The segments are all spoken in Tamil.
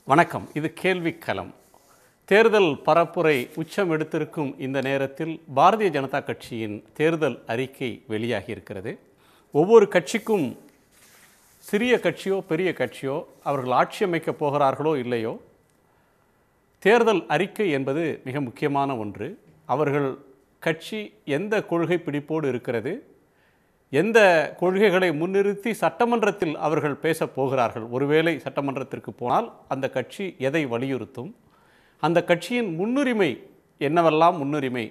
வணக்கம். இது கேள்விக்களம். தேர்தல் பரப்புரை உச்சம் எடுத்திருக்கும் இந்த நேரத்தில் பாரதிய ஜனதா கட்சியின் தேர்தல் அறிக்கை வெளியாகி இருக்கிறது. ஒவ்வொரு கட்சிக்கும் சிறிய கட்சியோ பெரிய கட்சியோ அவர்கள் ஆட்சி அமைக்கப் போகிறார்களோ இல்லையோ, தேர்தல் அறிக்கை என்பது மிக முக்கியமான ஒன்று. அவர்கள் கட்சி எந்த கொள்கை பிடிப்போடு இருக்கிறது, எந்த கொள்கைகளை முன்னிறுத்தி சட்டமன்றத்தில் அவர்கள் பேசப் போகிறார்கள், ஒருவேளை சட்டமன்றத்திற்கு போனால் அந்த கட்சி எதை வலியுறுத்தும், அந்த கட்சியின் முன்னுரிமை என்னவெல்லாம் முன்னுரிமை,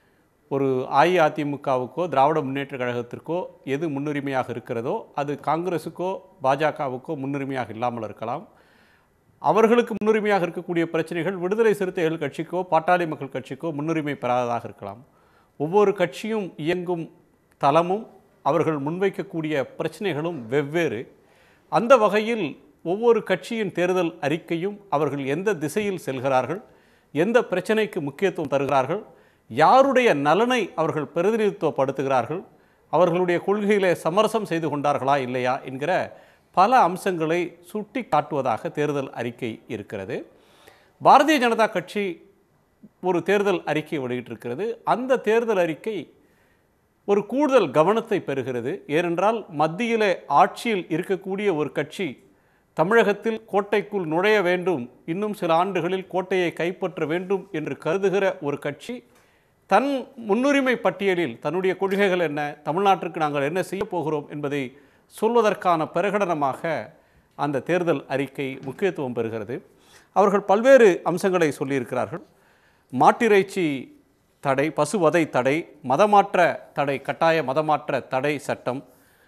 ஒரு அஇஅதிமுகவுக்கோ திராவிட முன்னேற்ற கழகத்திற்கோ எது முன்னுரிமையாக இருக்கிறதோ அது காங்கிரஸுக்கோ பாஜகவுக்கோ முன்னுரிமையாக இல்லாமல் இருக்கலாம். அவர்களுக்கு முன்னுரிமையாக இருக்கக்கூடிய பிரச்சனைகள் விடுதலை சிறுத்தைகள் கட்சிக்கோ பாட்டாளி மக்கள் கட்சிக்கோ முன்னுரிமை பெறாததாக இருக்கலாம். ஒவ்வொரு கட்சியும் இயங்கும் தளமும் அவர்கள் முன்வைக்கக்கூடிய பிரச்சனைகளும் வெவ்வேறு. அந்த வகையில் ஒவ்வொரு கட்சியின் தேர்தல் அறிக்கையும் அவர்கள் எந்த திசையில் செல்கிறார்கள், எந்த பிரச்சனைக்கு முக்கியத்துவம் தருகிறார்கள், யாருடைய நலனை அவர்கள் பிரதிநிதித்துவப்படுத்துகிறார்கள், அவர்களுடைய கொள்கையிலே சமரசம் செய்து கொண்டார்களா இல்லையா என்கிற பல அம்சங்களை சுட்டி காட்டுவதாக தேர்தல் அறிக்கை இருக்கிறது. பாரதிய ஜனதா கட்சி ஒரு தேர்தல் அறிக்கை வெளியிட்டிருக்கிறது. அந்த தேர்தல் அறிக்கை ஒரு கூடுதல் கவனத்தை பெறுகிறது. ஏனென்றால் மத்தியிலே ஆட்சியில் இருக்கக்கூடிய ஒரு கட்சி தமிழகத்தில் கோட்டைக்குள் நுழைய வேண்டும், இன்னும் சில ஆண்டுகளில் கோட்டையை கைப்பற்ற வேண்டும் என்று கருதுகிற ஒரு கட்சி தன் முன்னுரிமை பட்டியலில் தன்னுடைய கொள்கைகள் என்ன, தமிழ்நாட்டிற்கு நாங்கள் என்ன செய்ய போகிறோம் என்பதை சொல்வதற்கான பிரகடனமாக அந்த தேர்தல் அறிக்கை முக்கியத்துவம் பெறுகிறது. அவர்கள் பல்வேறு அம்சங்களை சொல்லியிருக்கிறார்கள். மாட்டிறைச்சி தடை, பசுவதை தடை, மதமாற்ற தடை, கட்டாய மதமாற்ற தடை சட்டம்,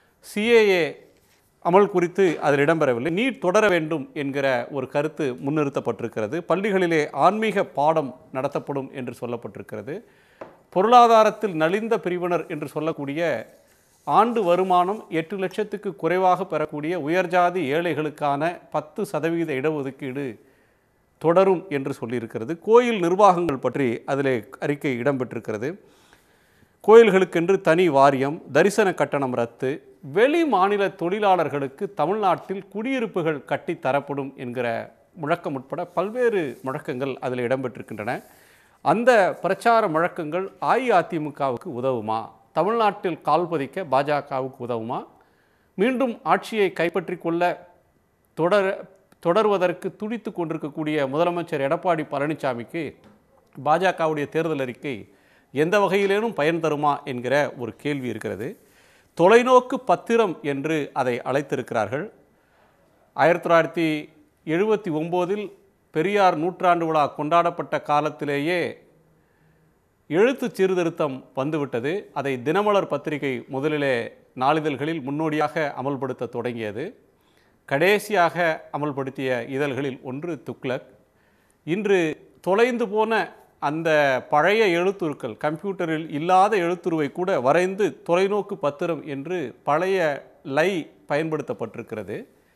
சிஏஏ அமல் குறித்து அதில் இடம்பெறவில்லை, நீட் தொடர வேண்டும் என்கிற ஒரு கருத்து முன்னிறுத்தப்பட்டிருக்கிறது. பள்ளிகளிலே ஆன்மீக பாடம் நடத்தப்படும் என்று சொல்லப்பட்டிருக்கிறது. பொருளாதாரத்தில் நலிந்த பிரிவினர் என்று சொல்லக்கூடிய ஆண்டு வருமானம் 8 லட்சத்துக்கு குறைவாக பெறக்கூடிய உயர்ஜாதி ஏழைகளுக்கான 10% இடஒதுக்கீடு தொடரும் என்று சொல்லியிருக்கிறது. கோயில் நிர்வாகங்கள் பற்றி அதிலே அறிக்கை இடம்பெற்றிருக்கிறது. கோயில்களுக்கென்று தனி வாரியம், தரிசன கட்டணம் ரத்து, வெளி மாநில தொழிலாளர்களுக்கு தமிழ்நாட்டில் குடியிருப்புகள் கட்டி தரப்படும் என்கிற முழக்கம் உட்பட பல்வேறு முழக்கங்கள் அதில் இடம்பெற்றிருக்கின்றன. அந்த பிரச்சார முழக்கங்கள் அஇஅதிமுகவுக்கு உதவுமா, தமிழ்நாட்டில் கால் பதிக்க பாஜகவுக்கு உதவுமா, மீண்டும் ஆட்சியை கைப்பற்றி கொள்ள தொடர்வதற்கு துடித்து கொண்டிருக்கக்கூடிய முதலமைச்சர் எடப்பாடி பழனிசாமிக்கு பாஜகவுடைய தேர்தல் அறிக்கை எந்த வகையிலேனும் பயன் தருமா என்கிற ஒரு கேள்வி இருக்கிறது. தொலைநோக்கு பத்திரம் என்று அதை அழைத்திருக்கிறார்கள். 1979 பெரியார் நூற்றாண்டு விழா கொண்டாடப்பட்ட காலத்திலேயே எழுத்து சீர்திருத்தம் வந்துவிட்டது. அதை தினமலர் பத்திரிகை முதலிலே நாளிதழ்களில் முன்னோடியாக அமல்படுத்த தொடங்கியது. கடைசியாக அமல்படுத்திய இதழ்களில் ஒன்று துக்ளக். இன்று தொலைந்து போன அந்த பழைய எழுத்துருக்கள், கம்ப்யூட்டரில் இல்லாத எழுத்துருவை கூட வரைந்து தொலைநோக்கு பத்திரம் என்று பழைய லை பயன்படுத்தப்பட்டிருக்கிறது.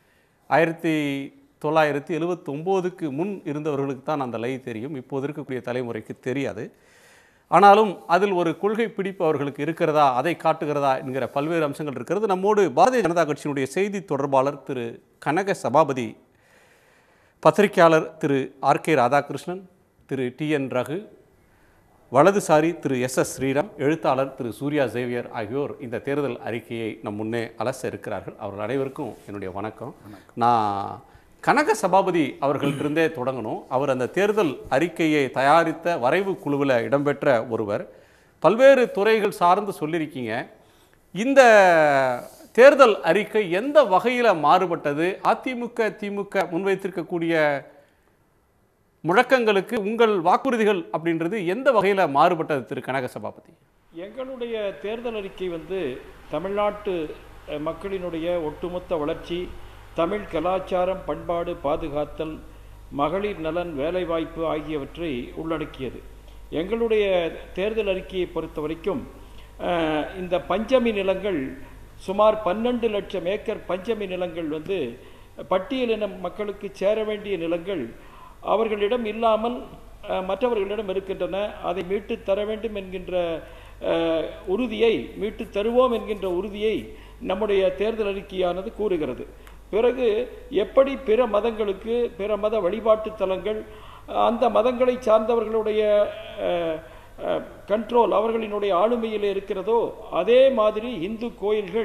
1979க்கு முன் இருந்தவர்களுக்கு தான் அந்த லை தெரியும், இப்போது இருக்கக்கூடிய தலைமுறைக்கு தெரியாது. ஆனாலும் அதில் ஒரு கொள்கை பிடிப்பு அவர்களுக்கு இருக்கிறதா, அதை காட்டுகிறதா என்கிற பல்வேறு அம்சங்கள் இருக்கிறது. நம்மோடு பாரதிய ஜனதா கட்சியினுடைய செய்தி தொடர்பாளர் திரு கனக சபாபதி, பத்திரிகையாளர் திரு ஆர்.கே. ராதாகிருஷ்ணன், திரு டி.என். ரகு, வலதுசாரி திரு எஸ்.எஸ். ஸ்ரீராம், எழுத்தாளர் திரு சூர்யா சேவியர் ஆகியோர் இந்த தேர்தல் அறிக்கையை நம் முன்னே அலச இருக்கிறார்கள். அவர்கள் அனைவருக்கும் என்னுடைய வணக்கம். நான் கனக சபாபதி அவர்களிட்டிருந்தே தொடங்கணும். அவர் அந்த தேர்தல் அறிக்கையை தயாரித்த வரைவு குழுவில் இடம்பெற்ற ஒருவர். பல்வேறு துறைகள் சார்ந்து சொல்லியிருக்கீங்க. இந்த தேர்தல் அறிக்கை எந்த வகையில் மாறுபட்டது? அதிமுக திமுக முன்வைத்திருக்கக்கூடிய முழக்கங்களுக்கு உங்கள் வாக்குறுதிகள் அப்படின்றது எந்த வகையில் மாறுபட்டது திரு கனக சபாபதி? எங்களுடைய தேர்தல் அறிக்கை தமிழ்நாட்டு மக்களினுடைய ஒட்டுமொத்த வளர்ச்சி, தமிழ் கலாச்சாரம், பண்பாடு பாதுகாத்தல், மகளிர் நலன், வேலைவாய்ப்பு ஆகியவற்றை உள்ளடக்கியது. எங்களுடைய தேர்தல் அறிக்கையை பொறுத்த வரைக்கும் இந்த பஞ்சமி நிலங்கள் சுமார் 12 லட்சம் ஏக்கர் பஞ்சமி நிலங்கள் பட்டியலின மக்களுக்கு சேர வேண்டிய நிலங்கள் அவர்களிடம் இல்லாமல் மற்றவர்களிடம் இருக்கின்றன. அதை மீட்டு தர வேண்டும் என்கின்ற உறுதியை, மீட்டு தருவோம் என்கின்ற உறுதியை நம்முடைய தேர்தல் அறிக்கையானது கூறுகிறது. பிறகு எப்படி பிற மதங்களுக்கு, பிற மத வழிபாட்டு தலங்கள், அந்த மதங்களை சார்ந்தவர்களுடைய கண்ட்ரோல், அவர்களினுடைய ஆளுமையில் இருக்கிறதோ அதே மாதிரி இந்து கோயில்கள்,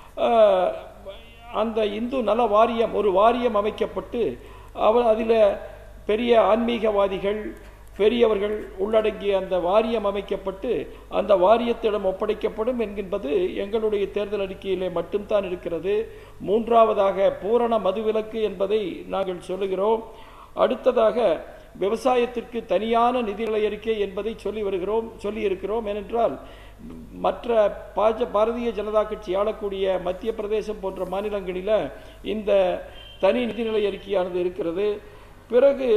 அந்த இந்து நல வாரியம், ஒரு வாரியம் அமைக்கப்பட்டு அதில் பெரிய ஆன்மீகவாதிகள், பெரியவர்கள் உள்ளடங்கிய அந்த வாரியம் அமைக்கப்பட்டு அந்த வாரியத்திடம் ஒப்படைக்கப்படும் என்கின்றது எங்களுடைய தேர்தல் அறிக்கையிலே மட்டும்தான் இருக்கிறது. மூன்றாவதாக பூரண மதுவிலக்கு என்பதை நாங்கள் சொல்லுகிறோம். அடுத்ததாக விவசாயத்திற்கு தனியான நிதிநிலை அறிக்கை என்பதை சொல்லியிருக்கிறோம். ஏனென்றால் மற்ற பாரதிய ஜனதா கட்சி ஆளக்கூடிய மத்திய பிரதேசம் போன்ற மாநிலங்களில் இந்த தனி நிதிநிலை அறிக்கையானது இருக்கிறது. பிறகு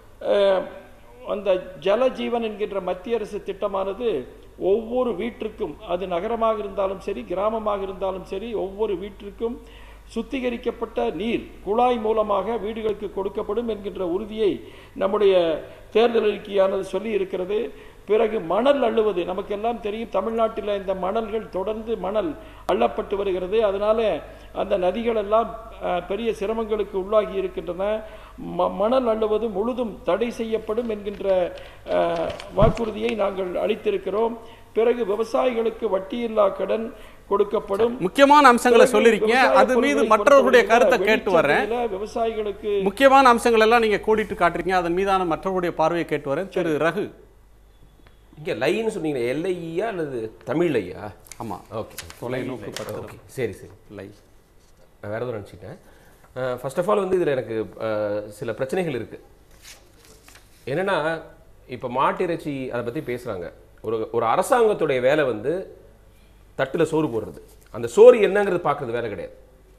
அந்த ஜலஜீவன் என்கின்ற மத்திய அரசு திட்டமானது ஒவ்வொரு வீட்டிற்கும், அது நகரமாக இருந்தாலும் சரி கிராமமாக இருந்தாலும் சரி, ஒவ்வொரு வீட்டிற்கும் சுத்திகரிக்கப்பட்ட நீர் குழாய் மூலமாக வீடுகளுக்கு கொடுக்கப்படும் என்கின்ற உறுதியை நம்முடைய தேர்தல் அறிக்கையானது சொல்லி இருக்கிறது. பிறகு மணல் அள்ளுவது, நமக்கெல்லாம் தெரியும் தமிழ்நாட்டில் இந்த மணல்கள் தொடர்ந்து மணல் அள்ளப்பட்டு வருகிறது. அதனால அந்த நதிகள் எல்லாம் பெரிய சிரமங்களுக்கு உள்ளாகி இருக்கின்றன. மணல் அள்ளுவது முழுதும் தடை செய்யப்படும் என்கின்ற வாக்குறுதியை நாங்கள் அளித்திருக்கிறோம். பிறகு விவசாயிகளுக்கு வட்டியில்லா கடன் கொடுக்கப்படும். முக்கியமான அம்சங்களை சொல்லிருக்கீங்க. அது மீது மற்றவர்களுடைய கருத்தை கேட்டு வரேன். விவசாயிகளுக்கு முக்கியமான அம்சங்கள் எல்லாம் நீங்க கோடிட்டு காட்டுறீங்க. அதன் மீதான மற்றவருடைய பார்வையை கேட்டு வரேன். திரு ரகு, இங்கே லைன்னு சொன்னீங்க, எல்ஐயா அல்லது தமிழ்லையா? ஆமாம், ஓகே, தொலைநோக்கு பத்திரம். ஓகே, சரி சரி, லை நான் வேறு எதுவும் நினச்சிட்டேன். ஃபர்ஸ்ட் ஆஃப் ஆல் வந்து இதில் எனக்கு சில பிரச்சனைகள் இருக்குது. என்னென்னா, இப்போ மாட்டிறைச்சி அதை பற்றி பேசுகிறாங்க. ஒரு அரசாங்கத்துடைய வேலை வந்து தட்டில் சோறு போடுறது. அந்த சோறு என்னங்கிறது பார்க்குறது வேலை கிடையாது.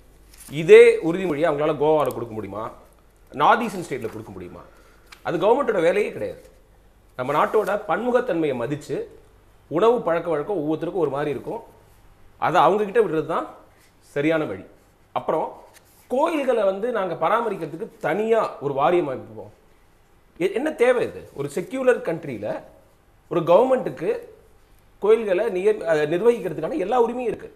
இதே உறுதிமொழியை அவங்களால கோவாவில் கொடுக்க முடியுமா, நார்த் ஈஸ்டர்ன் ஸ்டேட்டில் கொடுக்க முடியுமா? அது கவர்மெண்ட்டோட வேலையே கிடையாது. நம்ம நாட்டோட பன்முகத்தன்மையை மதித்து உணவு பழக்க வழக்கம் ஒவ்வொருத்தருக்கும் ஒரு மாதிரி இருக்கும். அதை அவங்கக்கிட்ட விடுறது தான் சரியான வழி. அப்புறம் கோயில்களை வந்து நாங்கள் பராமரிக்கிறதுக்கு தனியாக ஒரு வாரியம் அமைப்போம். என்ன தேவை இது? ஒரு செக்யூலர் கண்ட்ரியில் ஒரு கவர்மெண்ட்டுக்கு கோயில்களை நிர்வகிக்கிறதுக்கான எல்லா உரிமையும் இருக்குது.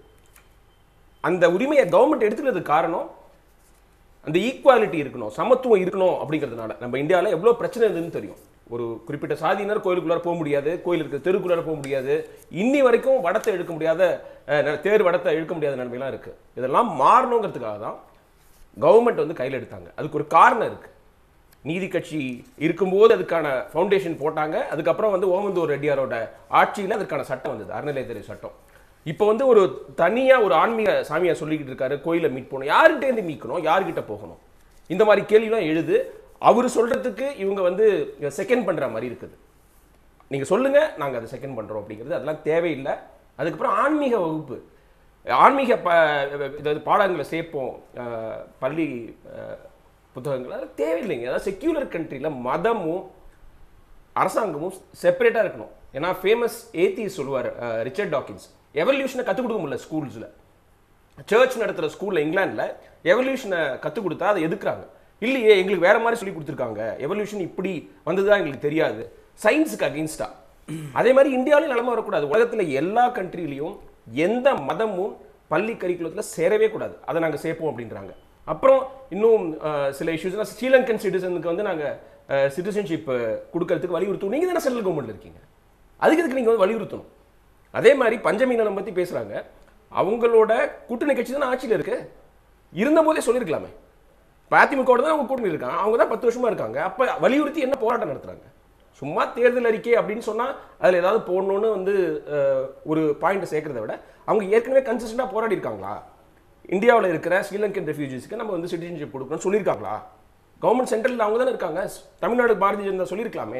அந்த உரிமையை கவர்மெண்ட் எடுத்துக்கிறதுக்கு காரணம் அந்த ஈக்குவாலிட்டி இருக்கணும், சமத்துவம் இருக்கணும். அப்படிங்கிறதுனால நம்ம இந்தியாவில் எவ்வளோ பிரச்சனை இருந்ததுன்னு தெரியும். ஒரு குறிப்பிட்ட சாதியினர் கோயிலுக்குள்ளார போக முடியாது, கோயிலுக்கு தெருக்குள்ளார போக முடியாது, இன்னி வரைக்கும் வடத்தை இழுக்க முடியாத, தேர் வடத்தை இழுக்க முடியாத நிலைமையெல்லாம் இருக்குது. இதெல்லாம் மாறணுங்கிறதுக்காக தான் கவர்மெண்ட் வந்து கையில் எடுத்தாங்க. அதுக்கு ஒரு காரணம் இருக்குது. நீதி கட்சி இருக்கும்போது அதுக்கான ஃபவுண்டேஷன் போட்டாங்க. அதுக்கப்புறம் வந்து ஓமந்தூர் ரெட்டியாரோட ஆட்சியில் அதுக்கான சட்டம் வந்தது, அறநிலையத்துறை சட்டம். இப்போ வந்து ஒரு தனியாக ஒரு ஆன்மீக சாமியை சொல்லிக்கிட்டு இருக்காரு, கோயிலை மீட் போகணும். யார்கிட்டேருந்து மீட்கணும், யார்கிட்ட போகணும், இந்த மாதிரி கேள்விலாம் எழுது. அவர் சொல்கிறதுக்கு இவங்க வந்து செகண்ட் பண்ணுற மாதிரி இருக்குது. நீங்கள் சொல்லுங்கள், நாங்கள் அதை செகண்ட் பண்ணுறோம் அப்படிங்கிறது அதெல்லாம் தேவையில்லை. அதுக்கப்புறம் ஆன்மீக வகுப்பு, ஆன்மீக பாடங்களை சேர்ப்போம் பள்ளி புத்தகங்கள், அதெல்லாம் தேவையில்லைங்க. அதாவது செக்யூலர் கண்ட்ரியில் மதமும் அரசாங்கமும் செப்பரேட்டாக இருக்கணும். ஏன்னா ஃபேமஸ் ஏத்திஸ் சொல்லுவார் ரிச்சர்ட் டாக்கின்ஸ், எவல்யூஷனை கற்றுக் கொடுக்க முடியல ஸ்கூல்ஸில். சர்ச் நடத்துகிற ஸ்கூலில் இங்கிலாண்டில் எவல்யூஷனை கற்றுக் கொடுத்தா அதை எதுக்குறாங்க. இல்லையே, எங்களுக்கு வேற மாதிரி சொல்லி கொடுத்துருக்காங்க, எவல்யூஷன் இப்படி வந்ததுதான் எங்களுக்கு தெரியாது, சயின்ஸுக்கு அகெயின்ஸ்டா. அதே மாதிரி இந்தியாவிலையும் நிலைமை வரக்கூடாது. உலகத்தில் எல்லா கண்ட்ரிலையும் எந்த மதமும் பள்ளி கரிக்குலத்தில் சேரவே கூடாது, அதை நாங்கள் சேர்ப்போம் அப்படின்றாங்க. அப்புறம் இன்னும் சில இஷ்யூஸ்னால் ஸ்ரீலங்கன் சிட்டிசனுக்கு வந்து நாங்கள் சிட்டிசன்ஷிப் கொடுக்கறதுக்கு வலியுறுத்துவோம். நீங்கள் தானே சென்ட்ரல் கவர்மெண்ட்டில் இருக்கீங்க, அதுக்கு எதுக்கு நீங்கள் வந்து வலியுறுத்தணும்? அதே மாதிரி பஞ்சமி நலம் பற்றி பேசுகிறாங்க. அவங்களோட கூட்டணி கட்சி தானே ஆட்சியில் இருக்கு, இருந்த போதே சொல்லியிருக்கலாமே. அதிமுக தான் அவங்க கூட்டணி இருக்காங்க, அவங்க தான் 10 வருஷமா இருக்காங்க. அப்போ வலியுறுத்தி என்ன போராட்டம் நடத்துறாங்க? சும்மா தேர்தல் அறிக்கை அப்படின்னு சொன்னால் அதில் ஏதாவது போடணும்னு வந்து ஒரு பாயிண்ட் சேர்க்கறத விட அவங்க ஏற்கனவே கன்சிஸ்டண்டாக போராடி இருக்காங்களா? இந்தியாவில் இருக்கிற ஸ்ரீலங்கன் ரெஃப்யூஜிஸ்க்கு நம்ம வந்து சிட்டிசன்ஷிப் கொடுக்கணும்னு சொல்லியிருக்காங்களா? கவர்மெண்ட் சென்ட்ரல் அவங்க தானே இருக்காங்க, தமிழ்நாடு பாரதிய ஜனதா சொல்லியிருக்கலாமே.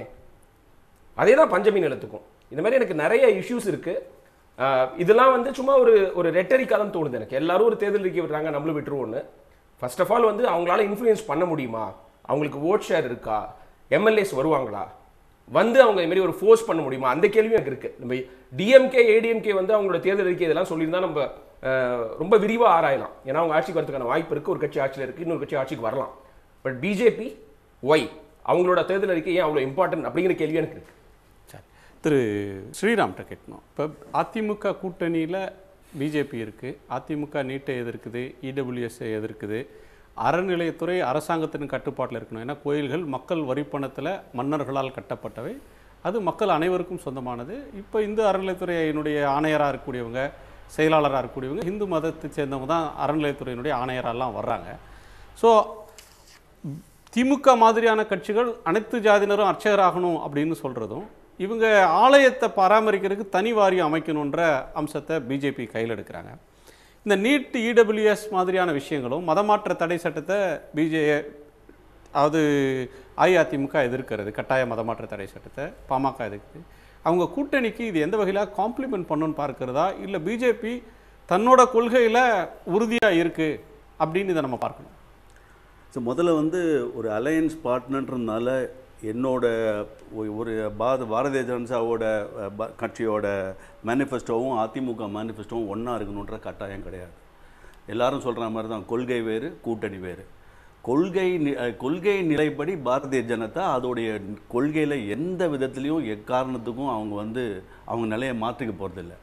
அதே தான் பஞ்சமி நிலத்துக்கும். இந்த மாதிரி எனக்கு நிறைய இஷ்யூஸ் இருக்குது. இதெல்லாம் வந்து சும்மா ஒரு ரெட்டரிக்காக தான் தோணுது எனக்கு. எல்லாரும் ஒரு தேர்தல் அறிக்கை விடுறாங்க, நம்மளும் விட்டுருவோன்னு. ஃபர்ஸ்ட் ஆஃப் ஆல் வந்து அவங்களால இன்ஃப்ளூயன்ஸ் பண்ண முடியுமா? அவங்களுக்கு ஓட் ஷேர் இருக்கா? எம்எல்ஏஸ் வருவாங்களா? வந்து அவங்க இது மாதிரி ஒரு ஃபோர்ஸ் பண்ண முடியுமா? அந்த கேள்வியும் எனக்கு இருக்குது. நம்ம டிஎம்கே ஏடிஎம்கே வந்து அவங்களோட தேர்தல் அறிக்கை இதெல்லாம் சொல்லியிருந்தா நம்ம ரொம்ப விரிவாக ஆராயலாம். ஏன்னா அவங்க ஆட்சிக்கு வரதுக்கான வாய்ப்பு இருக்குது. ஒரு கட்சி ஆட்சியில் இருக்குது, இன்னொரு கட்சி ஆட்சிக்கு வரலாம். பட் பிஜேபி ஒய் அவங்களோட தேர்தல் அறிக்கை ஏன் அவ்வளோ இம்பார்ட்டன்ட் அப்படிங்கிற கேள்வி எனக்கு இருக்குது. சரி, திரு ஸ்ரீராம்கிட்ட கேட்கணும். இப்போ அதிமுக கூட்டணியில் பிஜேபி இருக்குது, அதிமுக நீட்டை எதிர்க்குது, இடபிள்யூஎஸ்ஐ எதிர்க்குது, அறநிலையத்துறை அரசாங்கத்தின் கட்டுப்பாட்டில் இருக்கணும். ஏன்னா கோயில்கள் மக்கள் வரிப்பணத்தில் மன்னர்களால் கட்டப்பட்டவை, அது மக்கள் அனைவருக்கும் சொந்தமானது. இப்போ இந்து அறநிலையத்துறையினுடைய ஆணையராக இருக்கக்கூடியவங்க, செயலாளராக இருக்கக்கூடியவங்க இந்து மதத்தை சேர்ந்தவங்க தான் அறநிலையத்துறையினுடைய ஆணையரெல்லாம் வர்றாங்க. ஸோ திமுக மாதிரியான கட்சிகள் அனைத்து ஜாதியினரும் அர்ச்சகராகணும் அப்படின்னு சொல்கிறதும், இவங்க ஆலயத்தை பராமரிக்கிறதுக்கு தனி வாரியம் அமைக்கணுன்ற அம்சத்தை பிஜேபி கையில் எடுக்கிறாங்க. இந்த நீட் இடபிள்யூஎஸ் மாதிரியான விஷயங்களும் மதமாற்ற தடை சட்டத்தை அதாவது அஇஅதிமுக எதிர்க்கிறது, கட்டாய மதமாற்ற தடை சட்டத்தை பாமக எதிர்க்குது. அவங்க கூட்டணிக்கு இது எந்த வகையில் காம்ப்ளிமெண்ட் பண்ணணும்னு பார்க்கிறதா, இல்லை பிஜேபி தன்னோட கொள்கையில் உறுதியாக இருக்குது அப்படின்னு இதை நம்ம பார்க்கணும்? ஸோ முதல்ல வந்து ஒரு அலையன்ஸ் பார்ட்னர்ன்றதுனால என்னோட ஒரு பாரதிய ஜனதாவோட கட்சியோட மேனிஃபெஸ்டோவும் அதிமுக மேனிஃபெஸ்டோவும் ஒன்றா இருக்கணுன்ற கட்டாயம் கிடையாது. எல்லாரும் சொல்கிற மாதிரி தான், கொள்கை வேறு கூட்டணி வேறு. கொள்கை நிலைப்படி பாரதிய ஜனதா அதோடைய கொள்கையில் எந்த விதத்துலேயும் எக்காரணத்துக்கும் அவங்க வந்து அவங்க நிலையை மாற்றிக்க போகிறதில்ல.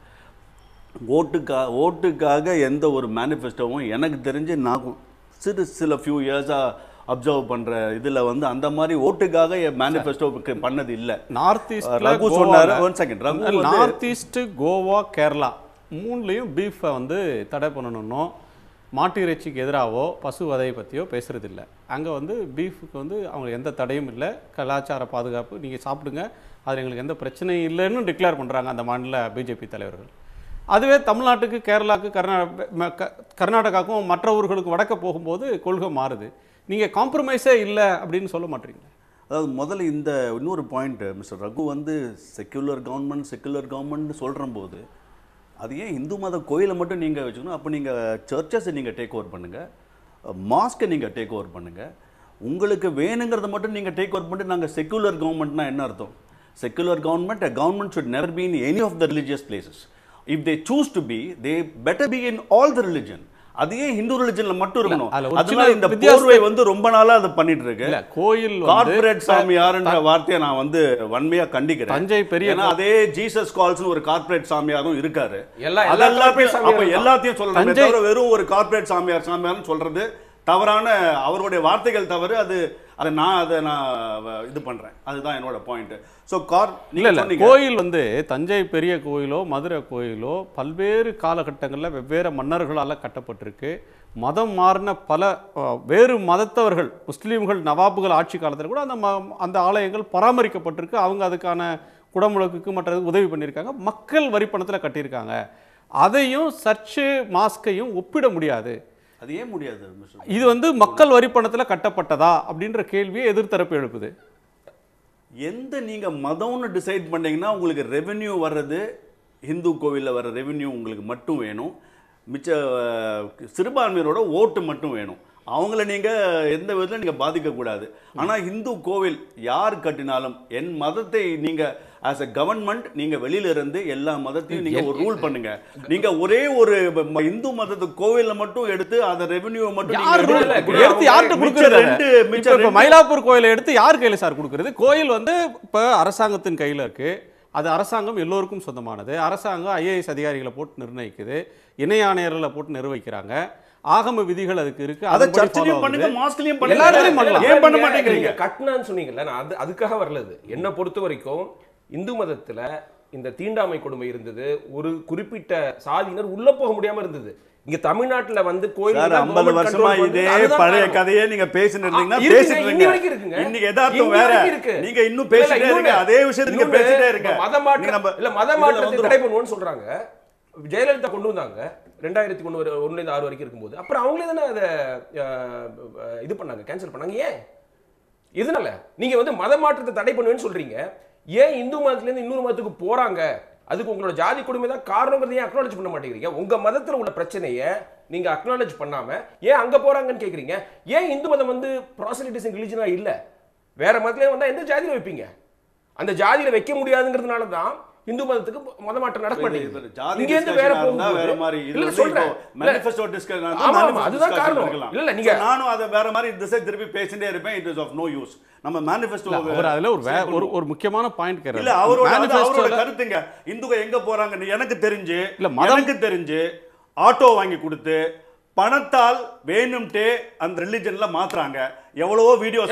ஓட்டுக்காக எந்த ஒரு மேனிஃபெஸ்டோவும் எனக்கு தெரிஞ்சு நான் சில ஃபியூ இயர்ஸாக அப்சர்வ் பண்ணுற இதில் வந்து அந்த மாதிரி ஓட்டுக்காக மேனிஃபெஸ்டோ பண்ணது இல்லை. நார்த் ஈஸ்ட் ரகு சொன்னார், one second, Raghu North East, Goa, Kerala மூணுலேயும் பீஃபை வந்து தடை பண்ணணும். மாட்டு இறைச்சிக்கு எதிராகவோ பசு வதையை பற்றியோ பேசுகிறதில்ல. அங்கே வந்து பீஃபுக்கு வந்து அவங்க எந்த தடையும் இல்லை, கலாச்சார பாதுகாப்பு, நீங்கள் சாப்பிடுங்க, அது எங்களுக்கு எந்த பிரச்சனையும் இல்லைன்னு டிக்ளேர் பண்ணுறாங்க அந்த மாநில பிஜேபி தலைவர்கள். அதுவே தமிழ்நாட்டுக்கு, கேரளாவுக்கு, கர்நாடகாவுக்கும் மற்ற ஊர்களுக்கு வடக்க போகும்போது கொள்கை மாறுது. நீங்கள் காம்ப்ரமைஸே இல்லை அப்படின்னு சொல்ல மாட்டீங்க. அதாவது முதல்ல இந்த இன்னொரு பாயிண்ட், மிஸ்டர் ரகு வந்து செக்குலர் கவர்மெண்ட் சொல்கிற போது அது ஏன் இந்து மத கோயிலை மட்டும் நீங்கள் வச்சுக்கணும்? அப்போ நீங்கள் சர்ச்சஸை நீங்கள் டேக் ஓவர் பண்ணுங்கள், மாஸ்கை நீங்கள் டேக் ஓவர் பண்ணுங்கள், உங்களுக்கு வேணுங்கிறத மட்டும் நீங்கள் டேக் ஓவர் பண்ணிட்டு நாங்கள் செக்குலர் கவர்மெண்ட்னா என்ன அர்த்தம்? Secular government, a government should never be in any of the religious places. If they choose to be, they better be in all the religion. அதே ஹிந்து ரிலிஜன்ல மட்டும் இருக்கணும். அதனால இந்த போர்வை வந்து ரொம்ப நாளா அதை பண்ணிட்டு இருக்கு. கோயில் கார்ப்பரேட் சாமியார்ன்ற வார்த்தையை நான் வந்து வன்மையா கண்டிக்கிறேன். தஞ்சை பெரிய அதே ஜீசஸ் கால்ஸ்னு ஒரு கார்ப்பரேட் சாமியாரும் இருக்காரு. எல்லாத்தையும் சொல்லணும், தவிர வெறும் ஒரு கார்ப்பரேட் சாமியார்னு சொல்றது தவறான, அவருடைய வார்த்தைகள் தவறு. அதை நான் இது பண்றேன், அதுதான் என்னோட பாயிண்ட். ஸோ கோயில் வந்து தஞ்சை பெரிய கோயிலோ மதுரை கோயிலோ பல்வேறு காலகட்டங்களில் வெவ்வேறு மன்னர்களால் கட்டப்பட்டிருக்கு. மதம் மாறின பல வேறு மதத்தவர்கள், முஸ்லீம்கள், நவாபுகள் ஆட்சி காலத்தில் கூட அந்த ஆலயங்கள் பராமரிக்கப்பட்டிருக்கு. அவங்க அதுக்கான குடமுழக்குக்கு மற்றது உதவி பண்ணியிருக்காங்க, மக்கள் வரிப்பணத்தில் கட்டியிருக்காங்க. அதையும் சர்ச்சு மாஸ்கையும் ஒப்பிட முடியாது. அது ஏன் முடியாது? இது வந்து மக்கள் வரிப்பணத்தில் கட்டப்பட்டதா அப்படின்ற கேள்வியை எதிர்த்தரப்பு எழுப்புது. எந்த நீங்க மதம்னு டிசைட் பண்ணீங்கன்னா உங்களுக்கு ரெவென்யூ வர்றது, இந்து கோவிலில் வர ரெவென்யூ உங்களுக்கு மட்டும் வேணும், மிச்ச சிறுபான்மையரோட ஓட்டு மட்டும் வேணும். அவங்கள நீங்கள் எந்த விதத்தில் நீங்கள் பாதிக்கக்கூடாது. ஆனால் இந்து கோவில் யார் கட்டினாலும் என் மதத்தை நீங்கள் ஆஸ் அ கவர்மெண்ட் நீங்கள் வெளியிலிருந்து எல்லா மதத்தையும் நீங்கள் ஒரு ரூல் பண்ணுங்க. நீங்கள் ஒரே ஒரு இந்து மதத்து கோவிலில் மட்டும் எடுத்து அதை ரெவென்யூ மட்டும் மயிலாப்பூர் கோயிலை எடுத்து யார் கையில் சார் கொடுக்குறது? கோயில் வந்து இப்போ அரசாங்கத்தின் கையில் இருக்குது. அது அரசாங்கம் எல்லோருக்கும் சொந்தமானது. அரசாங்கம் ஐஏஎஸ் அதிகாரிகளை போட்டு நிர்ணயிக்குது, இணை ஆணையர்களை போட்டு நிர்வகிக்கிறாங்க. ஆகம விதிகள் அதுக்கு இருக்கு. அத சர்ச்சிலயும் பண்ணுங்க, மாஸ்க்லயும் பண்ணுங்க, எல்லாரும் பண்ணலாம். ஏன் பண்ண மாட்டேங்கிறீங்க? கட்டணம்னு சொன்னீங்கல்ல, நான் அதுக்காக வரலது. என்ன பொறுத்த வரைக்கும் இந்து மதத்துல இந்த தீண்டாமை கொடுமை இருந்தது. ஒரு குறிப்பிட்ட சாதியினர் உள்ள போக முடியாம இருந்தது. இங்க தமிழ்நாட்டுல வந்து கோயில் 50 வருஷமா இதே பழைய கதையே நீங்க பேசிட்டு இருந்தீங்கன்னா பேசிட்டு இருக்கீங்க. இன்னைக்கு எதார்த்தம் வேற. நீங்க இன்னும் பேசிட்டே இருக்கீங்க, அதே விஷயத்தை நீங்க பேசிட்டே இருக்கீங்க. மதமாற்றத்தை தடை பண்ணுவோம்னு சொல்றாங்க. ஜெயலலிதா கொண்டு வந்தாங்க 2001 6 வரைக்கும் இருக்கும்போது. அப்புறம் அவங்களே தானே அதை இது பண்ணாங்க, கேன்சல் பண்ணாங்க. ஏன்? இதனால நீங்க வந்து மத மாற்றத்தை தடை பண்ணுவேன்னு சொல்றீங்க. ஏன் இந்து மதத்துல இருந்து இன்னொரு மதத்துக்கு போறாங்க? அதுக்கு உங்களோட ஜாதி கொடுமை தான் காரணங்கிறத ஏன் அக்னாலேஜ் பண்ண மாட்டேங்கிறீங்க? உங்க மதத்துல உள்ள பிரச்சனையை நீங்க அக்னாலேஜ் பண்ணாம ஏன் அங்க போறாங்கன்னு கேக்குறீங்க. ஏன் இந்து மதம் வந்து ப்ராசலிட்டிசம் ரிலிஜனா இல்ல? வேற மதத்துல வந்தா எந்த ஜாதியில வைப்பீங்க? அந்த ஜாதியில வைக்க முடியாதுங்கிறதுனால தான் இந்து மதத்துக்கு மதமாற்றம் நடக்க மாட்டேங்குது. இங்க இருந்து வேற வேற மாதிரி இல்ல சொல்றேன், manifesto discussion அதுதான் காரணம். இல்ல நீங்க நானும் அத வேற மாதிரி திசை திருப்பி பேசிட்டே இருப்பேன். It is of no use. நம்ம manifesto அவர் அதுல ஒரு முக்கியமான பாயிண்ட் கேக்குறாரு. இல்ல அவரோட கருத்துங்க. இந்துங்க எங்க போறாங்க எனக்கு தெரிஞ்சு, இல்ல மதம்க்கு தெரிஞ்சு ஆட்டோ வாங்கி கொடுத்து பணத்தால் வேணும்ட்டே அந்த ரிலிஜன்ல மாத்துறாங்க. எவ்வளவோ வீடியோஸ்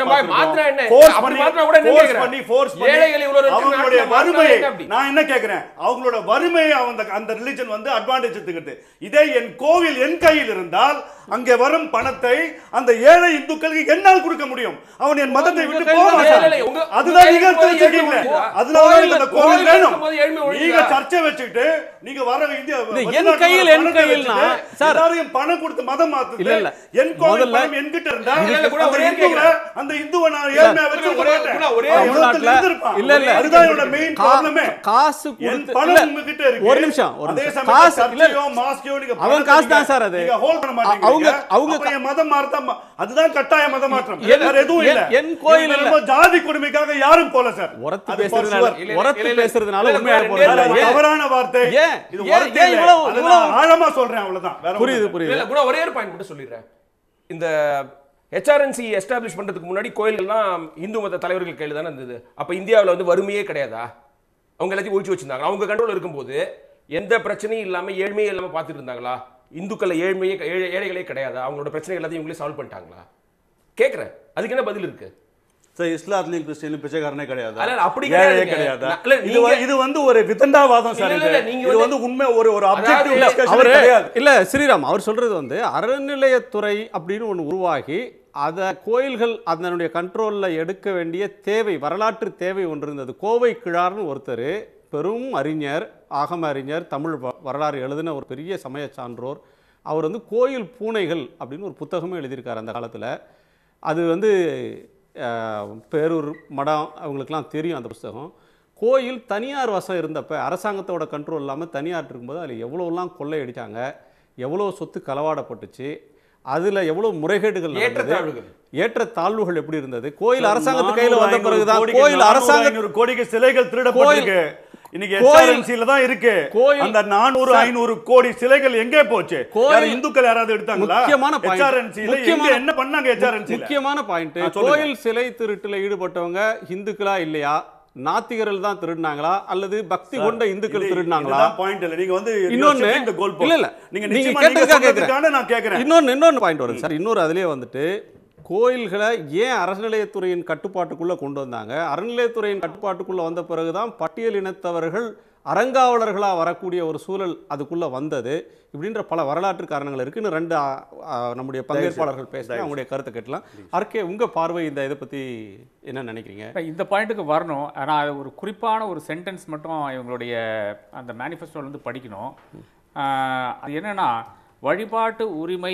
அவங்களுடைய வறுமையை நான் என்ன கேட்கிறேன், அவங்களோட வறுமையை அந்த ரிலிஜன் வந்து அட்வான்டேஜ் எடுத்துக்கிட்டு, இதே என் கோவில் என் கையில் இருந்தால் அங்கே வரும் பணத்தை அந்த ஏழை இந்துக்களுக்கு என்னால் கொடுக்க முடியும். அவன் என் மதத்தை விட்டு போவான். அதுதான் நீங்க தெரிஞ்சுக்கீங்க. அதனால இந்த கோவில் வேணும். நீங்க சர்ச்சை வச்சுக்கிட்டு நீங்க வர என் கையில் என் கையில்னா சார் எல்லாரும் பணம் கொடுத்து மதம் மாத்துது. என் கோவில் பணம் என்கிட்ட இருந்தா அந்த இந்துவை நான் ஏழ்மையா வச்சுக்க மாட்டேன். இல்ல இல்ல அதுதான் என்னோட மெயின் ப்ராப்ளமே. காசு கொடுத்து பணம் உங்ககிட்ட இருக்கு. ஒரு நிமிஷம் அதே சமயம் சர்ச்சையோ மாஸ்கோ நீங்க அவன் காசு தான் சார் அது. நீங்க ஹோல்ட் பண்ண மாட்டீங்க. அவங்க மதம் மாறதா அதுதான் கட்டாய மத மாற்றம். வேற எதுவும் இல்ல. என் கோயில் இல்ல. ஜாதி கொடுமைக்காக யாரும் போல சார். உரத்து பேசுறதுனால உண்மையா போறது தவறான வார்த்தை. இது உரத்து இல்ல. ஆழமா சொல்றேன் அவ்வளவுதான். புரியுது புரியுது. இல்ல கூட ஒரே ஒரு பாயிண்ட் மட்டும் சொல்லிடுறேன். இந்த HRNC எஸ்டாப்ளிஷ் பண்றதுக்கு முன்னாடி கோயில்கள்லாம் இந்து மத தலைவர்கள் கையில் தானே இருந்தது. அப்ப இந்தியாவில் வந்து வறுமையே கிடையாதா? அவங்க எல்லாத்தையும் ஒழிச்சு வச்சிருந்தாங்க. அவங்க கண்ட்ரோல் இருக்கும்போது எந்த பிரச்சனையும் இல்லாம ஏழ்மையே இல்லாம பார்த்துட்டு இருந்தாங்களா? இந்துக்கள் ஏழைகளே கிடையாதா? அவங்களோட பிரச்சனை எல்லாத்தையும் இவங்களே சால்வ் பண்ணிட்டாங்களா? கேட்கிறேன். அதுக்கு என்ன பதில் இருக்கு? இஸ்லாத்துலயும் கிறிஸ்டியன்லயும் பிச்சைக்காரனே கிடையாது. அப்படி கிடையாது. இது வந்து ஒரு விதண்டாவாதம் சார். இது வந்து உண்மை ஒரு அப்ஜெக்டிவ் டிஸ்கஷன் கிடையாது. இல்ல ஸ்ரீராம் அவர் சொல்றது வந்து அறநிலையத்துறை அப்படின்னு ஒன்று உருவாகி அத கோயில்கள் அதனுடைய கண்ட்ரோல்ல எடுக்க வேண்டிய தேவை, வரலாற்று தேவை ஒன்று இருந்தது. கோவை கிழார்னு ஒருத்தர் பெரும் அறிஞர், ஆகம அறிஞர், தமிழ் வரலாறு எழுதின ஒரு பெரிய சமய சான்றோர். அவர் வந்து கோயில் பூனைகள் அப்படின்னு ஒரு புத்தகமே எழுதியிருக்கார் அந்த காலத்தில். அது வந்து பேரூர் மடம் அவங்களுக்கெல்லாம் தெரியும் அந்த புத்தகம். கோயில் தனியார் வசம் இருந்தப்போ, அரசாங்கத்தோட கண்ட்ரோல் இல்லாமல் தனியார் இருக்கும்போது அதில் எவ்வளோலாம் கொள்ளையடித்தாங்க, எவ்வளோ சொத்து களவாடப்பட்டுச்சு, அதில் எவ்வளோ முறைகேடுகள் நடந்தது, ஏற்ற தாழ்வுகள் எப்படி இருந்தது. கோயில் அரசாங்கத்து கையில் வந்த பிறகுதான் கோயில் அரசாங்கம் கோடிக்கு சிலைகள் திருடப்பட்டிருக்கு. இன்னைக்கு HRNCல தான் இருக்கு. அந்த 400 500 கோடி சிலைகள் எங்கே போச்சு? இந்துக்கள் யாராவது எடுத்தாங்களா? முக்கியமான பாயிண்ட். HRNCல என்ன பண்ணாங்க? HRNCல முக்கியமான பாயிண்ட், கோயில் சிலை திருட்டுல ஈடுபட்டவங்க இந்துக்களா இல்லையா, நாத்திகர்கள் தான் திருடினாங்களா அல்லது பக்தி கொண்ட இந்துக்கள் திருடினாங்களா? பாயிண்ட் இல்ல. நீங்க வந்து இன்னொன்னு இல்ல இல்ல நீங்க கேட்டதுக்காக நான் கேக்குறேன். இன்னொன்னு பாயிண்ட் வருது சார். இன்னொரு அதுலயே வந்துட்டு கோயில்களை ஏன் அறநிலையத்துறையின் கட்டுப்பாட்டுக்குள்ளே கொண்டு வந்தாங்க? அறநிலையத்துறையின் கட்டுப்பாட்டுக்குள்ளே வந்த பிறகுதான் பட்டியல் இனத்தவர்கள் அறங்காவலர்களாக வரக்கூடிய ஒரு சூழல் அதுக்குள்ளே வந்தது. இப்படின்ற பல வரலாற்று காரணங்கள் இருக்குது. இன்னும் ரெண்டு நம்முடைய பங்கேற்பாளர்கள் பேசுகிறாங்க, அவங்களுடைய கருத்தை கேட்கலாம். அர்க்கே, உங்கள் பார்வை இந்த இதை பற்றி என்ன நினைக்கிறீங்க? இந்த பாயிண்ட்டுக்கு வரணும். ஆனால் ஒரு குறிப்பான ஒரு சென்டென்ஸ் மட்டும் இவங்களுடைய அந்த மேனிஃபெஸ்டோலேருந்து படிக்கணும். அது என்னென்னா, வழிபாட்டு உரிமை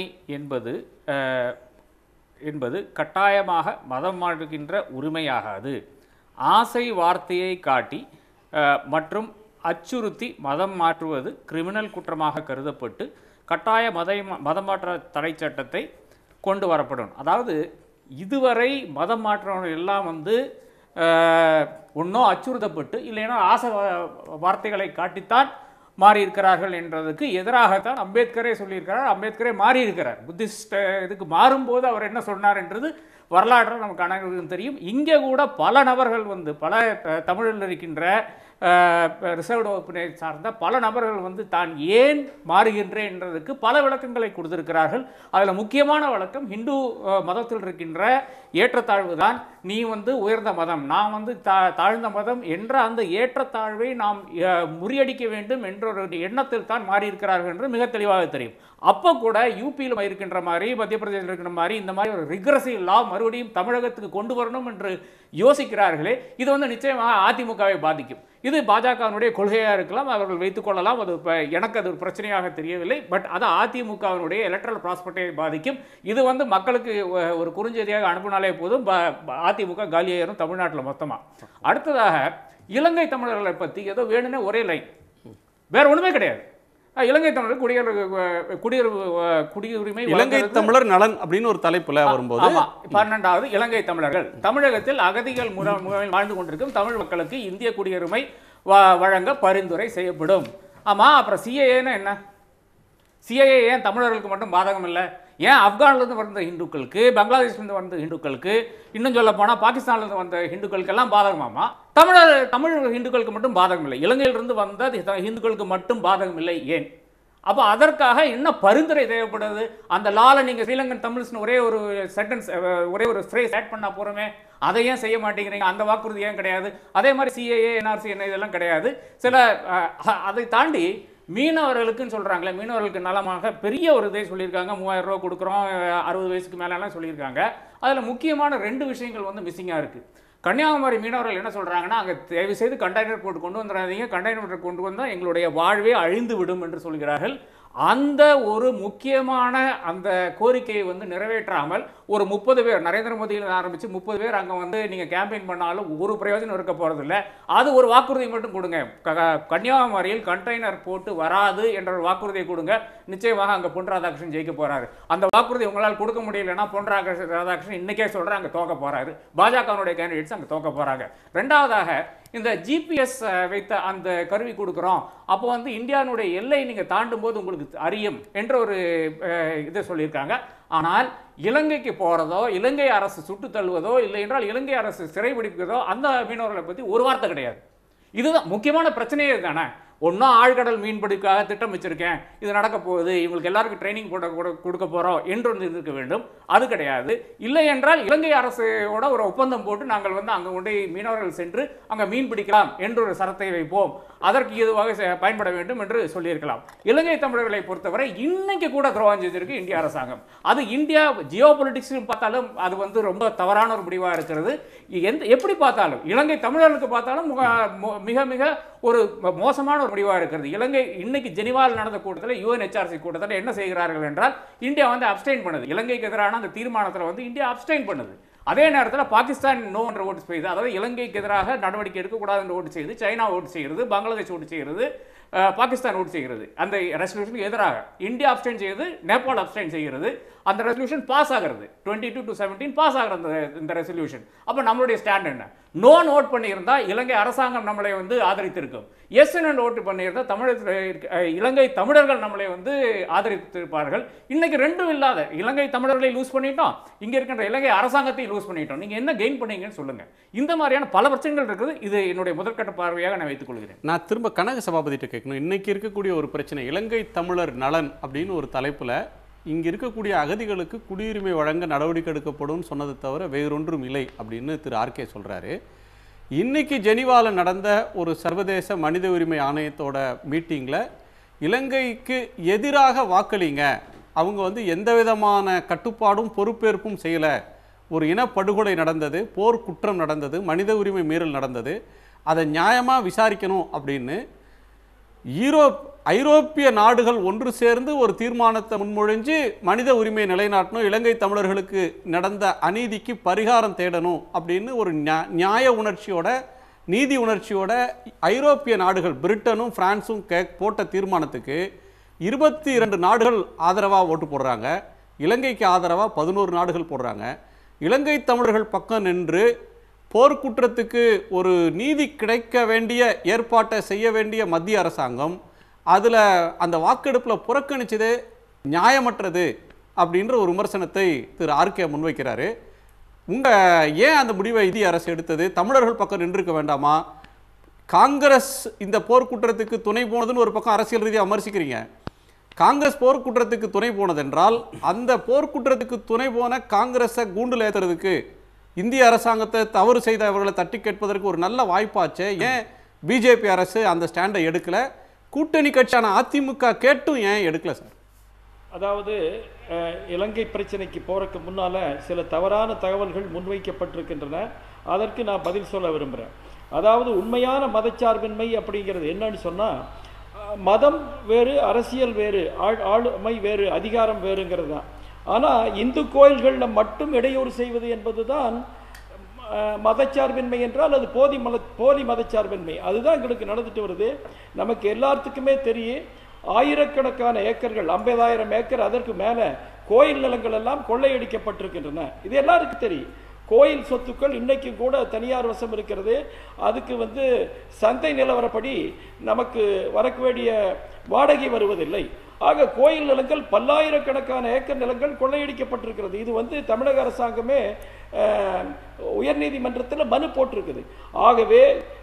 என்பது கட்டாயமாக மதம் மாற்றுகின்ற உரிமையாகாது. ஆசை வார்த்தையை காட்டி மற்றும் அச்சுறுத்தி மதம் மாற்றுவது கிரிமினல் குற்றமாக கருதப்பட்டு கட்டாய மதமாற்ற தடை சட்டத்தை கொண்டு வரப்படும். அதாவது இதுவரை மதம் மாற்றவர்கள் எல்லாம் வந்து ஒன்றும் அச்சுறுத்தப்பட்டு இல்லைன்னா ஆசை வார்த்தைகளை காட்டித்தான் மாறியிருக்கிறார்கள் என்றதுக்கு எதிராகத்தான் அம்பேத்கரே சொல்லியிருக்கிறார். அம்பேத்கரே மாறியிருக்கிறார். புத்திஸ்ட் இதுக்கு மாறும்போது அவர் என்ன சொன்னார் என்றது வரலாற்றில் நமக்கு அனைவருக்கும் தெரியும். இங்கே கூட பல நபர்கள் வந்து பல தமிழில் இருக்கின்ற ரிசர்வ்டு வகுப்பினை சார்ந்த பல நபர்கள் வந்து தான் ஏன் மாறுகின்றேன் என்றதுக்கு பல விளக்கங்களை கொடுத்திருக்கிறார்கள். அதில் முக்கியமான விளக்கம் ஹிந்து மதத்தில் இருக்கின்ற ஏற்றத்தாழ்வு தான். நீ வந்து உயர்ந்த மதம், நான் வந்து தாழ்ந்த மதம் என்ற அந்த ஏற்றத்தாழ்வை நாம் முறியடிக்க வேண்டும் என்ற ஒரு எண்ணத்தில் தான் மாறியிருக்கிறார்கள் என்று மிக தெளிவாக தெரியும். அப்போ கூட யூபியில் இருக்கின்ற மாதிரி, மத்திய பிரதேசத்தில் இருக்கின்ற மாதிரி இந்த மாதிரி ஒரு ரிக்ரசிவ் லா மறுபடியும் தமிழகத்துக்கு கொண்டு வரணும் என்று யோசிக்கிறார்களே, இது வந்து நிச்சயமாக அதிமுகவை பாதிக்கும். இது பாஜகவினுடைய கொள்கையாக இருக்கலாம், அவர்கள் வைத்துக் கொள்ளலாம். அது எனக்கு அது ஒரு பிரச்சனையாக தெரியவில்லை. பட் அது அதிமுகவினுடைய எலக்ட்ரல் ப்ராஸ்பெக்டை பாதிக்கும். இது வந்து மக்களுக்கு ஒரு குறுஞ்செய்தியாக அனுப்பினாலே போதும், அதிமுக காலியாயிரும் தமிழ்நாட்டில் மொத்தமாக. அடுத்ததாக இலங்கை தமிழர்களை பற்றி ஏதோ வேணும்னே ஒரே லைன், வேற ஒன்றுமே கிடையாது. இலங்கை தமிழர் குடியுரிமை இலங்கை தமிழர் நலன் அப்படின்னு ஒரு தலைப்புல வரும்போது 12வது இலங்கை தமிழர்கள் தமிழகத்தில் அகதிகள் முகாமில் வாழ்ந்து கொண்டிருக்கும் தமிழ் மக்களுக்கு இந்திய குடியுரிமை வழங்க பரிந்துரை செய்யப்படும். ஆமா, அப்புறம் சிஏஏன்னு என்ன? சிஏஏ ஏன் தமிழர்களுக்கு மட்டும் பாதகம் இல்லை? ஏன் ஆப்கானிலிருந்து வந்த இந்துக்களுக்கு, பங்களாதேஷ்லேருந்து வந்த இந்துக்களுக்கு, இன்னும் சொல்ல போனால் பாகிஸ்தான்லேருந்து வந்த இந்துக்களுக்கு எல்லாம் பாதகமாமா? தமிழ் இந்துக்களுக்கு மட்டும் பாதகம் இல்லை. இலங்கையிலிருந்து வந்த இந்துக்களுக்கு மட்டும் பாதகம் இல்லை ஏன்? அப்போ அதற்காக என்ன பரிந்துரை தேவைப்படுது? அந்த லால நீங்க ஸ்ரீலங்கன் தமிழ்ஸ்னு ஒரே ஒரு சென்டென்ஸ், ஒரே ஒரு ஃப்ரேஸ் ஆட் பண்ணா போறோமே, அதை ஏன் செய்ய மாட்டேங்கிறீங்க? அந்த வாக்குறுதி ஏன் கிடையாது? அதே மாதிரி சிஏஏ, என்ஆர்சி என்ன இதெல்லாம் கிடையாது. சில அதை தாண்டி மீனவர்களுக்குன்னு சொல்றாங்களே, மீனவர்களுக்கு நலமாக பெரிய ஒரு இதை சொல்லியிருக்காங்க. 3000 ரூபா கொடுக்குறோம், 60 வயசுக்கு மேலாம் சொல்லியிருக்காங்க. அதுல முக்கியமான 2 விஷயங்கள் வந்து மிஸ்ஸிங்கா இருக்கு. கன்னியாகுமரி மீனவர்கள் என்ன சொல்றாங்கன்னா, அங்கே தயவு செய்து கண்டெய்னர் போட்டு கொண்டு வந்துடாதீங்க, கண்டெய்னர் கொண்டு வந்தால் எங்களுடைய வாழ்வே அழிந்து விடும் என்று சொல்கிறார்கள். அந்த ஒரு முக்கியமான அந்த கோரிக்கையை வந்து நிறைவேற்றாமல் ஒரு 30 பேர், நரேந்திர மோடியில் ஆரம்பித்து 30 பேர் அங்கே வந்து நீங்கள் கேம்பெயின் பண்ணாலும் ஒரு பிரயோஜனம் இருக்க போகிறதில்ல. அது ஒரு வாக்குறுதி மட்டும் கொடுங்க, கன்னியாகுமரியில் கண்டெய்னர் போட்டு வராது என்ற ஒரு வாக்குறுதியை கொடுங்க, நிச்சயமாக அங்கே பொன் ராதாகிருஷ்ணன் ஜெயிக்க போகிறாரு. அந்த வாக்குறுதி உங்களால் கொடுக்க முடியலன்னா பொன் ராதாகிருஷ்ணன் இன்றைக்கே சொல்கிறேன் அங்கே தோக்க போகிறாரு. பாஜகனுடைய கேண்டிடேட்ஸ் அங்கே தோக்க போகிறாங்க. ரெண்டாவதாக இந்த ஜிபிஎஸ் வைத்த அந்த கருவி கொடுக்குறோம், அப்போ வந்து இந்தியாவுடைய எல்லை நீங்கள் தாண்டும் போது உங்களுக்கு அறியும் என்ற ஒரு இதை சொல்லியிருக்காங்க. ஆனால் இலங்கைக்கு போகிறதோ, இலங்கை அரசு சுட்டு தள்ளுவதோ, இல்லை என்றால் இலங்கை அரசு சிறைபிடிப்பதோ அந்த மீனவர்களை பற்றி ஒரு வார்த்தை கிடையாது. இதுதான் முக்கியமான பிரச்சனையே தானே. ஒன்றும் ஆழ்கடல் மீன்பிடிக்காக திட்டம் வச்சிருக்கேன், இது நடக்க போகுது, இவங்களுக்கு எல்லாருக்கும் ட்ரைனிங் கொடுக்க போகிறோம் என்று வந்து இருக்க வேண்டும். அது கிடையாது. இல்லை என்றால் இலங்கை அரசோட ஒரு ஒப்பந்தம் போட்டு நாங்கள் வந்து அங்கே கொண்டு மீனவர்கள் சென்று அங்கே மீன் பிடிக்கலாம் என்று ஒரு சரத்தை வைப்போம், அதற்கு இதுவாக பயன்பட வேண்டும் என்று சொல்லியிருக்கலாம். இலங்கை தமிழர்களை பொறுத்தவரை இன்னைக்கு கூட துரோகம் செய்திருக்கு இந்திய அரசாங்கம். அது இந்தியா ஜியோ பொலிட்டிக்ஸ் பார்த்தாலும் அது வந்து ரொம்ப தவறான ஒரு முடிவாக இருக்கிறது. எப்படி பார்த்தாலும் இலங்கை தமிழர்களுக்கு பார்த்தாலும் மிக மிக ஒரு மோசமான ஒரு முடிவாக இருக்கிறது. இலங்கை இன்னைக்கு ஜெனீவாவில் நடந்த கூட்டத்தில், யுஎன்ஹெச்ஆர்சி கூட்டத்தில் என்ன செய்கிறார்கள் என்றால், இந்தியா வந்து அப்ஸ்டெயின் பண்ணுது. இலங்கைக்கு எதிரான அந்த தீர்மானத்தில் வந்து இந்தியா அப்ஸ்டெயின் பண்ணுது. அதே நேரத்தில் பாகிஸ்தான் நோ என்ற ஓட்டு செய்து, அதாவது இலங்கைக்கு எதிராக நடவடிக்கை எடுக்கக்கூடாது என்று ஓட்டு செய்து, சைனா ஓட்டு செய்கிறது, பங்களாதேஷ் ஓட்டு செய்கிறது, பாகிஸ்தான் ஓட்டு செய்கிறது. அந்த ரெசல்யூஷனுக்கு எதிராக இந்தியா அப்ஸ்டெயின் செய்யுது, நேபாள் அப்ஸ்டெயின் செய்கிறது. அந்த ரெசல்யூஷன் பாஸ் ஆகிறது, 22-17 பாஸ் ஆகிறது இந்த ரெசல்யூஷன். அப்போ நம்மளுடைய ஸ்டாண்ட் என்ன? நோ ஓட் பண்ணியிருந்தா இலங்கை அரசாங்கம் நம்மளை வந்து ஆதரித்திருக்கும். எஸ் ஓட்டு பண்ணியிருந்தால் இலங்கை தமிழர்கள் நம்மளை வந்து ஆதரித்திருப்பார்கள். இன்னைக்கு ரெண்டும் இல்லாத இலங்கை தமிழர்களை லூஸ் பண்ணிட்டோம், இங்க இருக்கின்ற இலங்கை அரசாங்கத்தை லூஸ் பண்ணிட்டோம். நீங்க என்ன கெயின் பண்ணீங்கன்னு சொல்லுங்க. இந்த மாதிரியான பல பிரச்சனைகள் இருக்குது. இது என்னுடைய முதற்கட்ட பார்வையாக நான் வைத்துக் கொள்கிறேன். நான் திரும்ப கனக சபாபதிட்ட கேட்கணும். இன்னைக்கு இருக்கக்கூடிய ஒரு பிரச்சனை இலங்கை தமிழர் நலன் அப்படின்னு ஒரு தலைப்புல இங்கே இருக்கக்கூடிய அகதிகளுக்கு குடியுரிமை வழங்க நடவடிக்கை எடுக்கப்படும் சொன்னதை தவிர வேறொன்றும் இல்லை அப்படின்னு திரு ஆர்கே சொல்கிறாரு. இன்னைக்கு ஜெனீவாவில் நடந்த ஒரு சர்வதேச மனித உரிமை ஆணையத்தோட மீட்டிங்கில் இலங்கைக்கு எதிராக வாக்களிங்க, அவங்க வந்து எந்த விதமான கட்டுப்பாடும் பொறுப்பேற்பும் செய்யலை, ஒரு இனப்படுகொலை நடந்தது, போர் குற்றம் நடந்தது, மனித உரிமை மீறல் நடந்தது, அதை நியாயமாக விசாரிக்கணும் அப்படின்னு ஐரோப்பிய நாடுகள் ஒன்று சேர்ந்து ஒரு தீர்மானத்தை முன்மொழிஞ்சு மனித உரிமையை நிலைநாட்டணும், இலங்கை தமிழர்களுக்கு நடந்த அநீதிக்கு பரிகாரம் தேடணும் அப்படின்னு ஒரு நியாய உணர்ச்சியோட, நீதி உணர்ச்சியோட ஐரோப்பிய நாடுகள் பிரிட்டனும் பிரான்ஸும் போட்ட தீர்மானத்துக்கு 22 நாடுகள் ஆதரவாக ஓட்டு போடுறாங்க. இலங்கைக்கு ஆதரவாக 11 நாடுகள் போடுறாங்க. இலங்கை தமிழர்கள் பக்கம் நின்று போர்க்குற்றத்துக்கு ஒரு நீதி கிடைக்க வேண்டிய ஏற்பாட்டை செய்ய வேண்டிய மத்திய அரசாங்கம் அதில் அந்த வாக்கெடுப்பில் புறக்கணிச்சது நியாயமற்றது அப்படின்ற ஒரு விமர்சனத்தை திரு ஆர்கே முன்வைக்கிறாரு. ஏன் அந்த முடிவை இந்திய அரசு எடுத்தது? தமிழர்கள் பக்கம் நின்றுக்க வேண்டாமா? காங்கிரஸ் இந்த போர்க்குற்றத்துக்கு துணை போனதுன்னு ஒரு பக்கம் அரசியல் ரீதியாக விமர்சிக்கிறீங்க. காங்கிரஸ் போர்க்குற்றத்துக்கு துணை போனதென்றால் அந்த போர்க்குற்றத்துக்கு துணை போன காங்கிரஸை கூண்டில் ஏற்றுறதுக்கு இந்திய அரசாங்கத்தை தவறு செய்தவர்களை தட்டி கேட்பதற்கு ஒரு நல்ல வாய்ப்பாச்சே. ஏன் பிஜேபி அரசு அந்த ஸ்டாண்டை எடுக்கல? கூட்டணி கட்சியான அதிமுக கேட்டும் ஏன் எடுக்கல சார்? அதாவது இலங்கை பிரச்சனைக்கு போறதுக்கு முன்னால சில தவறான தகவல்கள் முன்வைக்கப்பட்டிருக்கின்றன. அதற்கு நான் பதில் சொல்ல விரும்புகிறேன். அதாவது உண்மையான மதச்சார்பின்மை அப்படிங்கிறது என்னன்னு சொன்னால், மதம் வேறு, அரசியல் வேறு, ஆளுமை வேறு, அதிகாரம் வேறுங்கிறது தான். ஆனால் இந்து கோயில்களில் மட்டும் இடையூறு செய்வது என்பது தான் மதச்சார்பின்மை என்றால் அது போலி மதச்சார்பின்மை. அதுதான் எங்களுக்கு நடந்துட்டு வருது. நமக்கு எல்லாத்துக்குமே தெரியும், ஆயிரக்கணக்கான ஏக்கர்கள், 50,000 ஏக்கர், அதற்கு மேலே கோயில் நிலங்கள் எல்லாம் கொள்ளையடிக்கப்பட்டிருக்கின்றன. இது எல்லாருக்கும் தெரியும். கோயில் சொத்துக்கள் இன்னைக்கு கூட தனியார் வசம் இருக்கிறது. அதுக்கு சந்தை நிலவரப்படி நமக்கு வரக்க வேண்டிய வாடகை வருவதில்லை. ஆக கோயில் நிலங்கள், பல்லாயிரக்கணக்கான ஏக்கர் நிலங்கள் கொள்ளையடிக்கப்பட்டிருக்கிறது. இது தமிழக அரசாங்கமே உயர்நீதிமன்றத்தில் மனு போட்டிருக்குது. ஆகவே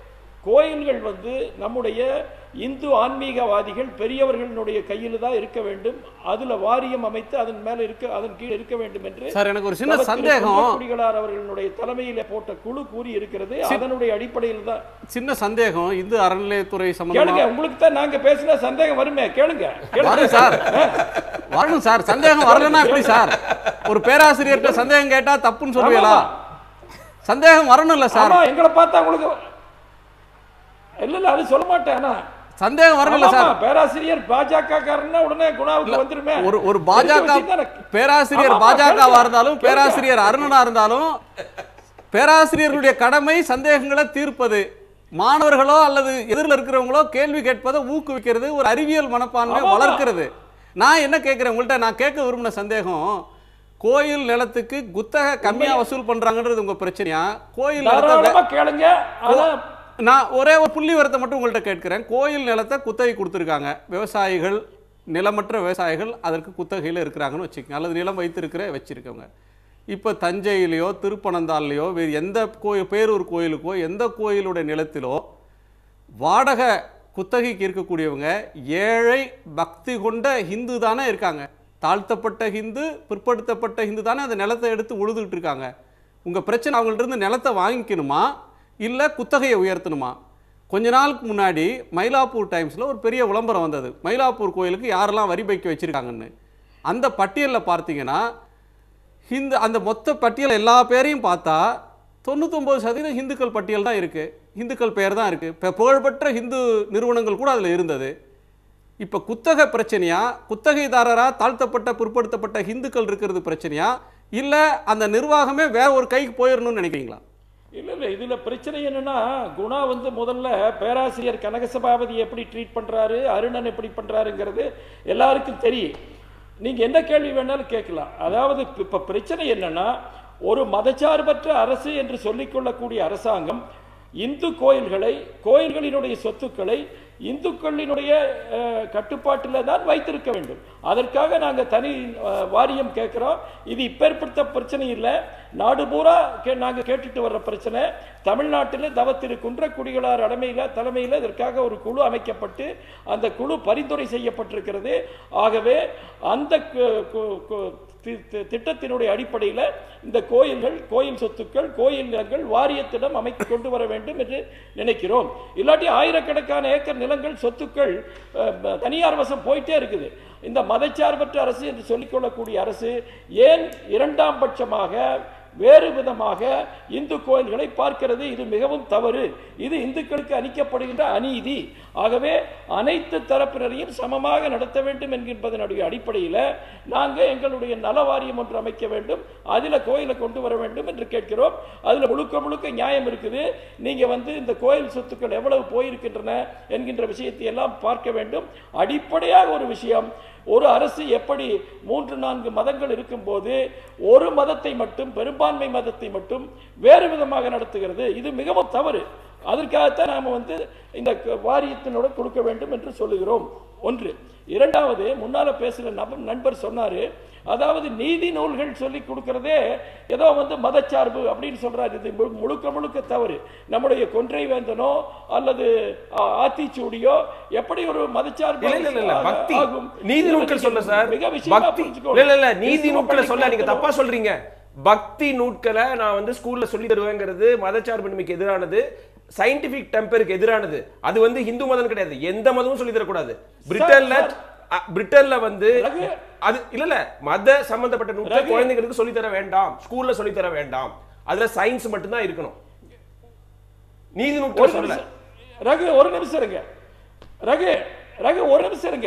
கோயில்கள் வந்து நம்முடைய இந்து ஆன்மீகவாதிகள் பெரியவர்களுடைய கையில் தான் இருக்க வேண்டும். அதுல வாரியம் அமைத்து அதன் கீழ் இருக்க வேண்டும் என்று சார் எனக்கு ஒரு சின்ன சந்தேகம். குடிகளார் அவர்களுடைய தலைமையில போட்ட குழு கூறி இருக்கிறது. அதனுடைய அடிப்படையில் தான் சின்ன சந்தேகம். இந்து அறநிலையத்துறை கேளுங்க, சம்பந்தமா உங்களுக்கு தான் நாங்க பேசினா சந்தேகம் வருமே. கேளுங்க வரும் சார், வரணும் சார். சந்தேகம் வரலன்னா எப்படி சார்? ஒரு பேராசிரியர்கிட்ட சந்தேகம் கேட்டா தப்புன்னு சொல்லுவீங்களா? சந்தேகம் வரணும் இல்ல சார்? எங்களை பார்த்தா உங்களுக்கு இல்ல அது சொல்ல மாட்டேன். சந்தேகம் வரல சார். பேராசிரியர் பாஜக காரன்னா உடனே குணாவுக்கு வந்துருமே. ஒரு பாஜக பேராசிரியர் பாஜகவா இருந்தாலும் பேராசிரியர் அருணனா இருந்தாலும் பேராசிரியர்களுடைய கடமை சந்தேகங்களை தீர்ப்பது, மாணவர்களோ அல்லது எதிரில் இருக்கிறவங்களோ கேள்வி கேட்பதை ஊக்குவிக்கிறது, ஒரு அறிவியல் மனப்பான்மை வளர்க்கிறது. நான் என்ன கேட்கிறேன் உங்கள்கிட்ட, நான் கேட்க விரும்பின சந்தேகம், கோயில் நிலத்துக்கு குத்தகை கம்மியா வசூல் பண்றாங்கன்றது உங்க பிரச்சனையா? கோயில் நிலத்தை கேளுங்க. நான் ஒரே ஒரு புள்ளி வரத்தை மட்டும் உங்கள்கிட்ட கேட்கிறேன். கோயில் நிலத்தை குத்தகை கொடுத்துருக்காங்க, விவசாயிகள், நிலமற்ற விவசாயிகள் அதற்கு குத்தகையில் இருக்கிறாங்கன்னு வச்சுக்கோங்க, அல்லது நிலம் வச்சிருக்கவங்க. இப்போ தஞ்சையிலையோ திருப்பனந்தாள்லையோ வேறு எந்த கோயில், பேரூர் கோயிலுக்கோ எந்த கோயிலுடைய நிலத்திலோ வாடகை குத்தகைக்கு இருக்கக்கூடியவங்க ஏழை பக்தி கொண்ட ஹிந்து தானே இருக்காங்க. தாழ்த்தப்பட்ட ஹிந்து, பிற்படுத்தப்பட்ட ஹிந்து தானே அந்த நிலத்தை எடுத்து உழுதுகிட்டு இருக்காங்க. உங்கள் பிரச்சனை அவங்கள்ட்ட இருந்து நிலத்தை வாங்கிக்கணுமா இல்லை குத்தகையை உயர்த்தணுமா? கொஞ்ச நாளுக்கு முன்னாடி மயிலாப்பூர் டைம்ஸில் ஒரு பெரிய விளம்பரம் வந்தது, மயிலாப்பூர் கோயிலுக்கு யாரெல்லாம் வரி வைக்க வச்சுருக்காங்கன்னு. அந்த பட்டியலில் பார்த்தீங்கன்னா அந்த மொத்த பட்டியல் எல்லா பேரையும் பார்த்தா 99% ஹிந்துக்கள் பட்டியல் தான் இருக்குது, ஹிந்துக்கள் பெயர் தான் இருக்குது. இப்போ புகழ்பெற்ற ஹிந்து நிறுவனங்கள் கூட அதில் இருந்தது. இப்போ குத்தகை பிரச்சனையா, குத்தகைதாரரா தாழ்த்தப்பட்ட பிற்படுத்தப்பட்ட ஹிந்துக்கள் இருக்கிறது பிரச்சனையா, இல்லை அந்த நிர்வாகமே வேற ஒரு கைக்கு போயிடணும்னு நினைக்கிறீங்களா? இல்ல இதுல பிரச்சனை என்னன்னா, குணா வந்து முதல்ல பேராசிரியர் கனகசபாபதி எப்படி ட்ரீட் பண்றாரு, அருணன் எப்படி பண்றாருங்கிறது எல்லாருக்கும் தெரியும். நீங்க என்ன கேள்வி வேணாலும் கேட்கலாம். அதாவது இப்ப பிரச்சனை என்னன்னா, ஒரு மதச்சார்பற்ற அரசு என்று சொல்லிக்கொள்ளக்கூடிய அரசாங்கம் இந்து கோயில்களினுடைய சொத்துக்களை இந்துக்களினுடைய கட்டுப்பாட்டில் தான் வைத்திருக்க வேண்டும். அதற்காக நாங்கள் தனி வாரியம் கேட்கிறோம். இது இப்பேற்பட்ட பிரச்சனை இல்லை, நாடு பூரா நாங்கள் கேட்டுட்டு வர்ற பிரச்சனை. தமிழ்நாட்டில் தவத்திரு குன்றக்குடிகளார் தலைமையில் இதற்காக ஒரு குழு அமைக்கப்பட்டு அந்த குழு பரிந்துரை செய்யப்பட்டிருக்கிறது. ஆகவே அந்த திட்டத்தினுடைய அடிப்படையில் இந்த கோயில் சொத்துக்கள், கோயில் நிலங்கள் வாரியத்திடம் அமைத்து கொண்டு வர வேண்டும் என்று நினைக்கிறோம். இல்லாட்டி ஆயிரக்கணக்கான ஏக்கர் நிலங்கள், சொத்துக்கள் தனியார் வசம் போயிட்டே இருக்குது. இந்த மதச்சார்பற்ற அரசு என்று சொல்லிக்கொள்ளக்கூடிய அரசு ஏன் இரண்டாம் பட்சமாக வேறு விதமாக இந்து கோயில்களை பார்க்கிறது? இது மிகவும் தவறு. இது இந்துக்களுக்கு அளிக்கப்படுகின்ற அநீதி. ஆகவே அனைத்து தரப்பினரையும் சமமாக நடத்த வேண்டும் என்கின்றதனுடைய அடிப்படையில் நாங்கள் எங்களுடைய நல வாரியம் ஒன்று அமைக்க வேண்டும், அதில் கோயிலை கொண்டு வர வேண்டும் என்று கேட்கிறோம். அதில் முழுக்க நியாயம் இருக்குது. நீங்க இந்த கோயில் சொத்துக்கள் எவ்வளவு போயிருக்கின்றன என்கின்ற விஷயத்தை எல்லாம் பார்க்க வேண்டும். அடிப்படையாக ஒரு விஷயம், ஒரு அரசு எப்படி 3-4 மதங்கள் இருக்கும் போது ஒரு மதத்தை மட்டும், பெரும்பான்மை மதத்தை மட்டும் வேறு விதமாக நடத்துகிறது, இது மிகவும் தவறு. அதற்காகத்தான் நாம இந்த வாரியத்தினோட கொடுக்க வேண்டும் என்று சொல்லுகிறோம். ஒன்று. இரண்டாவது, முன்னால பேசுகிற நண்பர் சொன்னாரு, அதாவது நீதி நூல்கள் சொல்லி கொடுக்கிறதே ஏதோ மதச்சார்பு அப்படின்னு சொல்றாரு. இது முழுக்க தவறு. நம்முடைய கொன்றை வேந்தனோ அல்லது ஆத்திச்சூடியோ எப்படி ஒரு மதச்சார்பு ஆகும்? நீதி நூல்கள் சொல்ல சார், நீதி நூல்களை சொல்ல நீங்க தப்பா சொல்றீங்க. பக்தி நூட்களை நான் ஸ்கூல்ல சொல்லி தருவேங்கிறது மதச்சார்பின்மைக்கு எதிரானது, சயின்டிபிக் டெம்பருக்கு எதிரானது. அது ஹிந்து மதம் கிடையாது, எந்த மதமும் சொல்லி தரக்கூடாது. பிரிட்டன்ல அது இல்ல மத சம்பந்தப்பட்ட நூட்கள் குழந்தைகளுக்கு சொல்லி தர வேண்டாம், ஸ்கூல்ல சொல்லி தர வேண்டாம். அதுல சயின்ஸ் மட்டும் தான் இருக்கணும். நீதி நூட்கள் சொல்லல. ரகு ஒரு நிமிஷம் இருங்க. ரகு ஒரு நிமிஷம் இருங்க.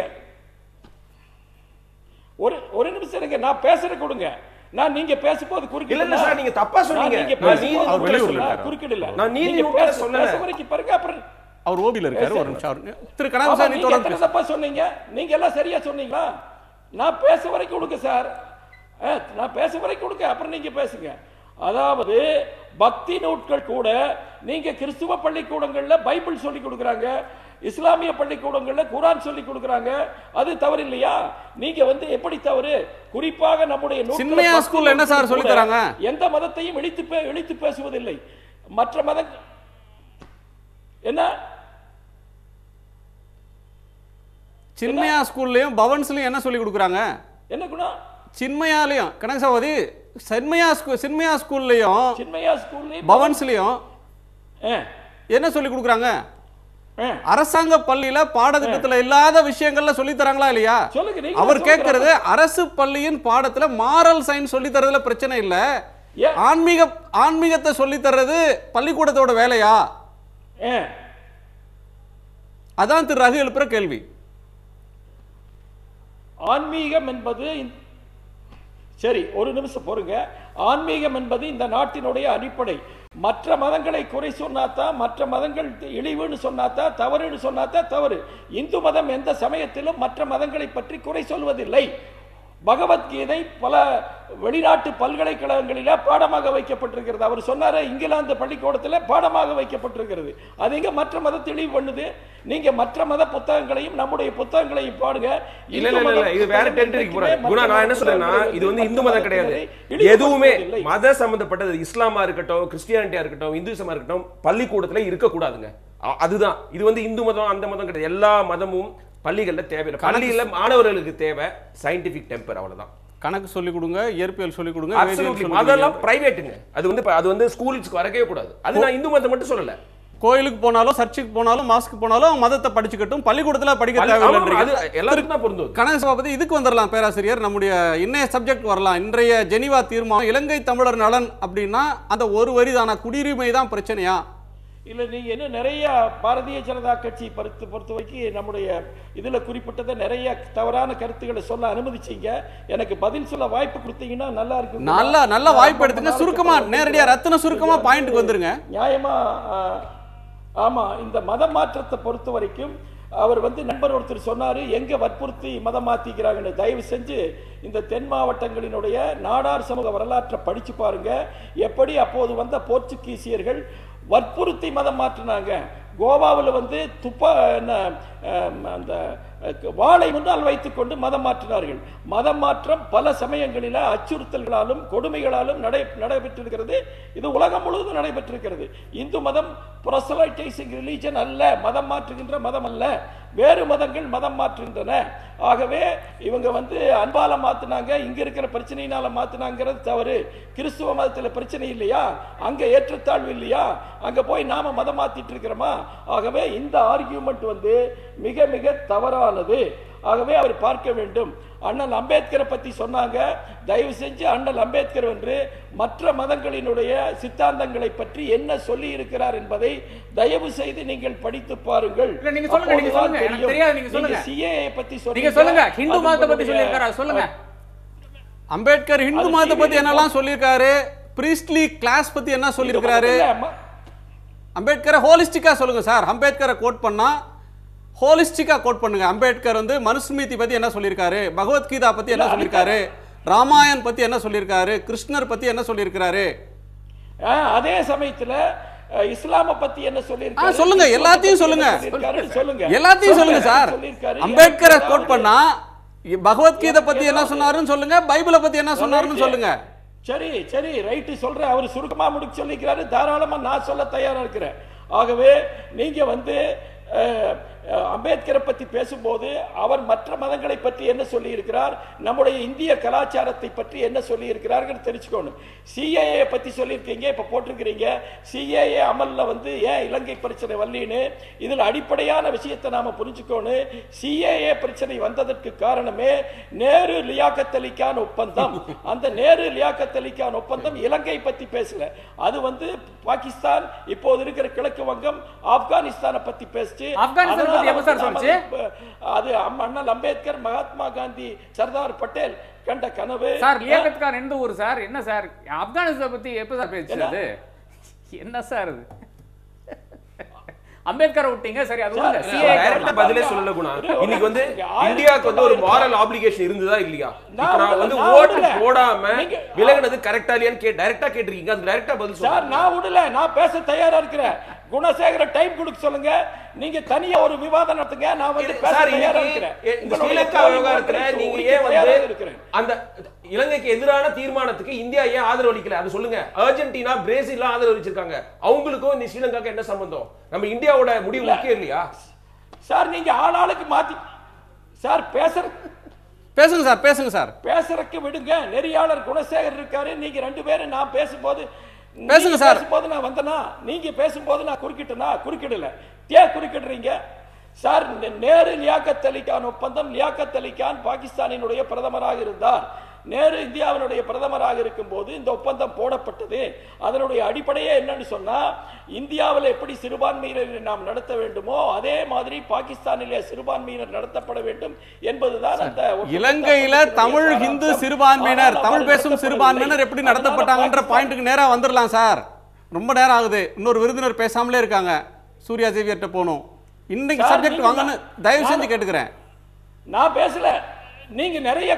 ஒரு நிமிஷம் இருங்க. நான் பேசுற கொடுங்க. நான் நீங்க பேசும்போது குறுக்கிடல. இல்ல சார், நீங்க தப்பா சொன்னீங்க. குறுக்கிடல. நான் நீதி நூல்களை சொல்லல. அப்புறம் அவர் ஓபில இருக்காரு. ஒரு நிமிஷம் திரு கனகசாமி தொடர்ந்து தப்பா சொன்னீங்க. நீங்க எல்லாம் சரியா சொன்னீங்களா? நான் பேச வரைக்கும் கொடுங்க சார். நான் பேச வரைக்கும் கொடுங்க, அப்புறம் நீங்க பேசுங்க. அதாவது பக்தி நூட்கள் கூட நீங்க கிறிஸ்துவ பள்ளிக்கூடங்கள்ல பைபிள் சொல்லி கொடுக்கறாங்க, இஸ்லாமிய பள்ளிக்கூடங்கள்ல குர்ஆன் சொல்லி கொடுக்கறாங்க. அது தவறு இல்லையா? நீங்க எப்படி தவறு? குறிப்பாக நம்முடைய சின்னையா ஸ்கூல்ல என்ன சார் சொல்லி தராங்க? எந்த மதத்தையும் இழித்து பேசுவதில்லை. மற்ற மத என்ன சின்மயா ஸ்கூல்லையும் பவன்ஸ்லையும் என்ன சொல்லி கொடுக்குறாங்க? என்ன குணா? சின்மயாலையும் கனக சகோதரி சின்மயா ஸ்கூல்லையும் சின்மயா ஸ்கூல்லையும் பவன்ஸ்லையும் என்ன சொல்லி கொடுக்குறாங்க? அரசாங்க பள்ளியில பாடத்திட்டத்துல இல்லாத விஷயங்கள்ல சொல்லி தராங்களா இல்லையா? அவர் கேட்கறது அரசு பள்ளியின் பாடத்துல மாரல் சயின்ஸ் சொல்லி தரதுல பிரச்சனை இல்ல, ஆன்மீகத்தை சொல்லி தர்றது பள்ளிக்கூடத்தோட வேலையா? அதான் திரு ரகு எழுப்புற கேள்வி. ஆன்மீகம் என்பது சரி, ஒரு நிமிஷம் பொறுங்க. ஆன்மீகம் என்பது இந்த நாட்டினுடைய அடிப்படை. மற்ற மதங்களை குறை சொன்னாதான், மற்ற மதங்கள் இழிவுன்னு சொன்னாதான், தவறுன்னு சொன்னாதான் தவறு. இந்து மதம் எந்த சமயத்திலும் மற்ற மதங்களை பற்றி குறை சொல்வதில்லை. பகவத்கீதை பல வெளிநாட்டு பல்கலைக்கழகங்களில பாடமாக வைக்கப்பட்டிருக்கிறது. அவர் சொன்னாரு இங்கிலாந்து பள்ளிக்கூடத்தில் பாடமாக வைக்கப்பட்டிருக்கிறது. அது எங்க மற்ற மத தெளிவு பண்ணுது? நீங்க மற்ற மத புத்தகங்களையும் நம்முடைய புத்தகங்களையும் பாருங்க. இல்ல இது வேற டெரிட்டரிக்கு போறாரு குணா. நான் என்ன சொல்றேன்னா, இது வந்து இந்து மதம் கிடையாது. எதுவுமே மத சம்பந்தப்பட்டது, இஸ்லாமா இருக்கட்டும், கிறிஸ்டியானிட்டியா இருக்கட்டும், இந்துசமா இருக்கட்டும், பள்ளிக்கூடத்துல இருக்க கூடாதுங்க. அதுதான் இது வந்து இந்து மதம் அந்த மதம் கிடையாது. எல்லா மதமும் பள்ளிகள்ல தேவையில்லை. பள்ளியில மாணவர்களுக்கு தேவை சயின்டிபிக் டெம்பர், அவ்வளவுதான். கணக்கு சொல்லிக் கொடுங்க, இயற்பியல் சொல்லிக் கொடுங்க. அதெல்லாம் பிரைவேட்டுங்க. அது வந்து ஸ்கூலுக்கு வரவே கூடாது. அது நான் இந்து மதம் மட்டும் சொல்லல. கோயிலுக்கு போனாலும், சர்ச்சுக்கு போனாலும், மாஸ்க்கு போனாலும் மதத்தை படிச்சுக்கட்டும், பள்ளிக்கூடத்துல படிக்க தேவையில்லை. எல்லாருக்கும் தான் பொருந்தும். கணக்கு சபாபதி இதுக்கு வந்துடலாம் பேராசிரியர். நம்முடைய இன்னைய சப்ஜெக்ட் வரலாம். இன்றைய ஜெனீவா தீர்மானம் இலங்கை தமிழர் நலன் அப்படின்னா அந்த ஒரு வரி தானா? குடியுரிமை தான் பிரச்சனையா? இல்ல, நீங்க என்ன நிறைய பாரதிய ஜனதா கட்சி பொறுத்த வரைக்கும் நம்முடைய இதுல குறிப்பிட்டதை நிறைய தவறான கருத்துக்களை சொல்ல அனுமதிச்சீங்க. எனக்கு பதில் சொல்ல வாய்ப்பு கொடுத்தீங்கன்னா நல்லா இருக்கும். நல்ல வாய்ப்பு எடுத்துங்க. சுருக்கமா, நேரடியா ரத்தின சுருக்கமா பாயிண்ட்க்கு வந்துருங்க. நியாயமா. ஆமா, இந்த மத மாற்றத்தை பொறுத்த வரைக்கும் அவர் வந்து நண்பர் ஒருத்தர் சொன்னாரு, எங்க வற்புறுத்தி மதம் மாத்திக்கிறாங்கன்னு. தயவு செஞ்சு இந்த தென் மாவட்டங்களினுடைய நாடார் சமூக வரலாற்றை படிச்சு பாருங்க. எப்படி அப்போது வந்த போர்ச்சுகீசியர்கள் வற்புறுத்தி மதம் மாற்றினாங்க. கோவாவில் வந்து அந்த வாளை முன்னால் வைத்துக் கொண்டு மதம் மாற்றினார்கள். மதம் மாற்றம் பல சமயங்களில் அச்சுறுத்தல்களாலும் கொடுமைகளாலும் நடைபெற்றிருக்கிறது. இது உலகம் முழுவதும் நடைபெற்றிருக்கிறது. இந்து மதம் proselytizing ரிலீஜன் அல்ல, மதம் மாற்றுகின்ற மதம் அல்ல. வேறு மதங்கள் மதம் மாற்றுகின்றன. ஆகவே இவங்க வந்து அன்பால மாத்தினாங்க, இங்க இருக்கிற பிரச்சனையினால மாத்தினாங்கிறது தவறு. கிறிஸ்துவ மதத்தில் பிரச்சனை இல்லையா? அங்க ஏற்றத்தாழ்வு இல்லையா? அங்க போய் நாம மதம் மாத்திட்டு இருக்கிறோமா? ஆகவே இந்த ஆர்கியூமெண்ட் வந்து மிக மிக தவறானது. ஆகவே அவர் பார்க்க வேண்டும். அண்ணல் அம்பேத்கரை பத்தி சொன்னாங்க. தயவு செஞ்சு அண்ணல் அம்பேத்கர் என்று மற்ற மதங்களினுடைய சித்தாந்தங்களை பற்றி என்ன சொல்லி இருக்கிறார் என்பதை தயவு செய்து நீங்கள் படித்து பாருங்கள். அம்பேத்கர் ஹிந்து மதத்தை பத்தி என்னெல்லாம் சொல்லியிருக்காரு, பிரீஸ்ட்லி கிளாஸ் பத்தி என்ன சொல்லியிருக்காரு? அம்பேத்கரை ஹோலிஸ்டிக்கா சொல்லுங்க சார். அம்பேத்கரை கோட் பண்ணா ஹோலிஸ்டிக்கா கோட் பண்ணுங்க. அம்பேத்கர் வந்து மனுஸ்மிருதி பத்தி என்ன சொல்லியிருக்காரு, பகவத்கீதா பத்தி என்ன சொல்லியிருக்காரு, ராமாயண் பத்தி என்ன சொல்லியிருக்காரு, கிருஷ்ணர் பத்தி என்ன சொல்லியிருக்காரு, அதே சமயத்துல இஸ்லாம பத்தி என்ன சொல்லியிருக்காரு சொல்லுங்க. எல்லாத்தையும் சொல்லுங்க, எல்லாத்தையும் சொல்லுங்க சார். அம்பேத்கரை கோட் பண்ணா பகவத்கீதை பத்தி என்ன சொன்னாருன்னு சொல்லுங்க, பைபிளை பத்தி என்ன சொன்னாருன்னு சொல்லுங்க. சரி சரி, ரைட்டு சொல்றேன். அவர் சுருக்கமா முடிச்சு சொல்லிக்கிறாரு, தாராளமா நான் சொல்ல தயாரா இருக்கிறேன். ஆகவே நீங்க வந்து அம்பேத்கரை பற்றி பேசும்போது அவர் மற்ற மதங்களை பற்றி என்ன சொல்லி இருக்கிறார், நம்முடைய இந்திய கலாச்சாரத்தை பற்றி என்ன சொல்லி இருக்கிறார்கள் தெரிஞ்சுக்கணும். சிஏஏ பற்றி சொல்லியிருக்கீங்க, இப்போ போட்டிருக்கிறீங்க சிஏஏ அமல்ல வந்து ஏன் இலங்கை பிரச்சனை வரலின்னு. இதில் அடிப்படையான விஷயத்தை நாம புரிஞ்சுக்கணும். சிஏஏ பிரச்சனை வந்ததற்கு காரணமே நேரு லியாக்கத் அலி கான் ஒப்பந்தம். அந்த நேரு லியாக்கத் அலி கான் ஒப்பந்தம் இலங்கை பற்றி பேசல. அது வந்து பாகிஸ்தான், இப்போது இருக்கிற கிழக்கு வங்கம், ஆப்கானிஸ்தானை பத்தி பேசி. அது அண்ணல் அம்பேத்கர், மகாத்மா காந்தி, சர்தார் பட்டேல் கண்ட கனவு. சார் லியாக்கத் கான் எந்த ஊர் சார்? என்ன சார் ஆப்கானிஸ்தான் பத்தி எப்ப சார் பேசுறது? என்ன சார் இது? அம்பேத்கர் விட்டீங்க, சரி அது டைரக்டா பதிலே சொல்லல குணா. இன்னைக்கு வந்து இந்தியாக்கு வந்து ஒரு மாரல் ஆப்ளிகேஷன் இருந்ததா இல்லையா? நான் வந்து ஓட்டு போடாம விலகுனது கரெக்ட்டா இல்லையான்னு டைரக்டா கேட்டிருக்கீங்க. அது டைரக்டா பதில் சொல்லுங்க சார். நான் விடல, நான் பேச தயாரா இருக்கிறேன். குணசேகர டைம் கொடுக்க சொல்லுங்க. நீங்க தனியா ஒரு விவாதம் நடத்துங்க. நான் வந்து பேச தயாரா இருக்கிறேன். ஸ்ரீலங்கா விவகாரத்துல நீங்க ஏன் வந்து அந்த இலங்கைக்கு எதிரான தீர்மானத்துக்கு இந்தியா ஏன் ஆதரவு அளிக்கல அது சொல்லுங்க. அர்ஜென்டினா, பிரேசில் ஆதரவு அளிச்சிருக்காங்க. அவங்களுக்கும் இந்த ஸ்ரீலங்காக்கு என்ன சம்பந்தம்? நம்ம இந்தியாவோட முடிவு முக்கியம் இல்லையா சார்? நீங்க ஆளாளுக்கு மாத்தி சார் பேசுங்க சார், பேசுங்க சார், பேசுறதுக்கு விடுங்க. நெறியாளர் குணசேகர் இருக்காரு. நீங்க ரெண்டு பேரும் நான் பேசும்போது பேசுங்க சார். பேசும்போது நான் வந்தனா, நீங்க பேசும்போது நான் குறுக்கிட்டனா? குறுக்கிடல. ஏன் குறுக்கிடுறீங்க சார்? நேரு லியாக்கத் அலி கான் ஒப்பந்தம், லியாக்கத் அலி கான் பாகிஸ்தானினுடைய பிரதமராக இருந்தார். நேரு இந்தியாவினுடைய பிரதமராக இருக்கும் போது இந்த ஒப்பந்தம் போடப்பட்டது. அதனுடைய அடிப்படையே என்னன்னு சொன்னா, இந்தியாவில் எப்படி சிறுபான்மையினரை நாம் நடத்த வேண்டுமோ அதே மாதிரி பாகிஸ்தானிலே சிறுபான்மையினர் நடத்தப்பட வேண்டும் என்பதுதான் அந்த இலங்கையில தமிழ் ஹிந்து சிறுபான்மையினர், தமிழ் பேசும் சிறுபான்மையினர் எப்படி நடத்தப்பட்டாங்கன்ற பாயிண்ட்டுக்கு நேரா வந்துடலாம் சார். ரொம்ப நேரம் ஆகுது. இன்னொரு விருந்தினர் பேசாமலே இருக்காங்க. சூர்யா சேவியர்ட்ட போகணும். இன்னைக்கு சப்ஜெக்ட் வாங்கன்னு தயவு செஞ்சு கேட்டுக்கிறேன். நான் பேசல. நீங்க நிறைய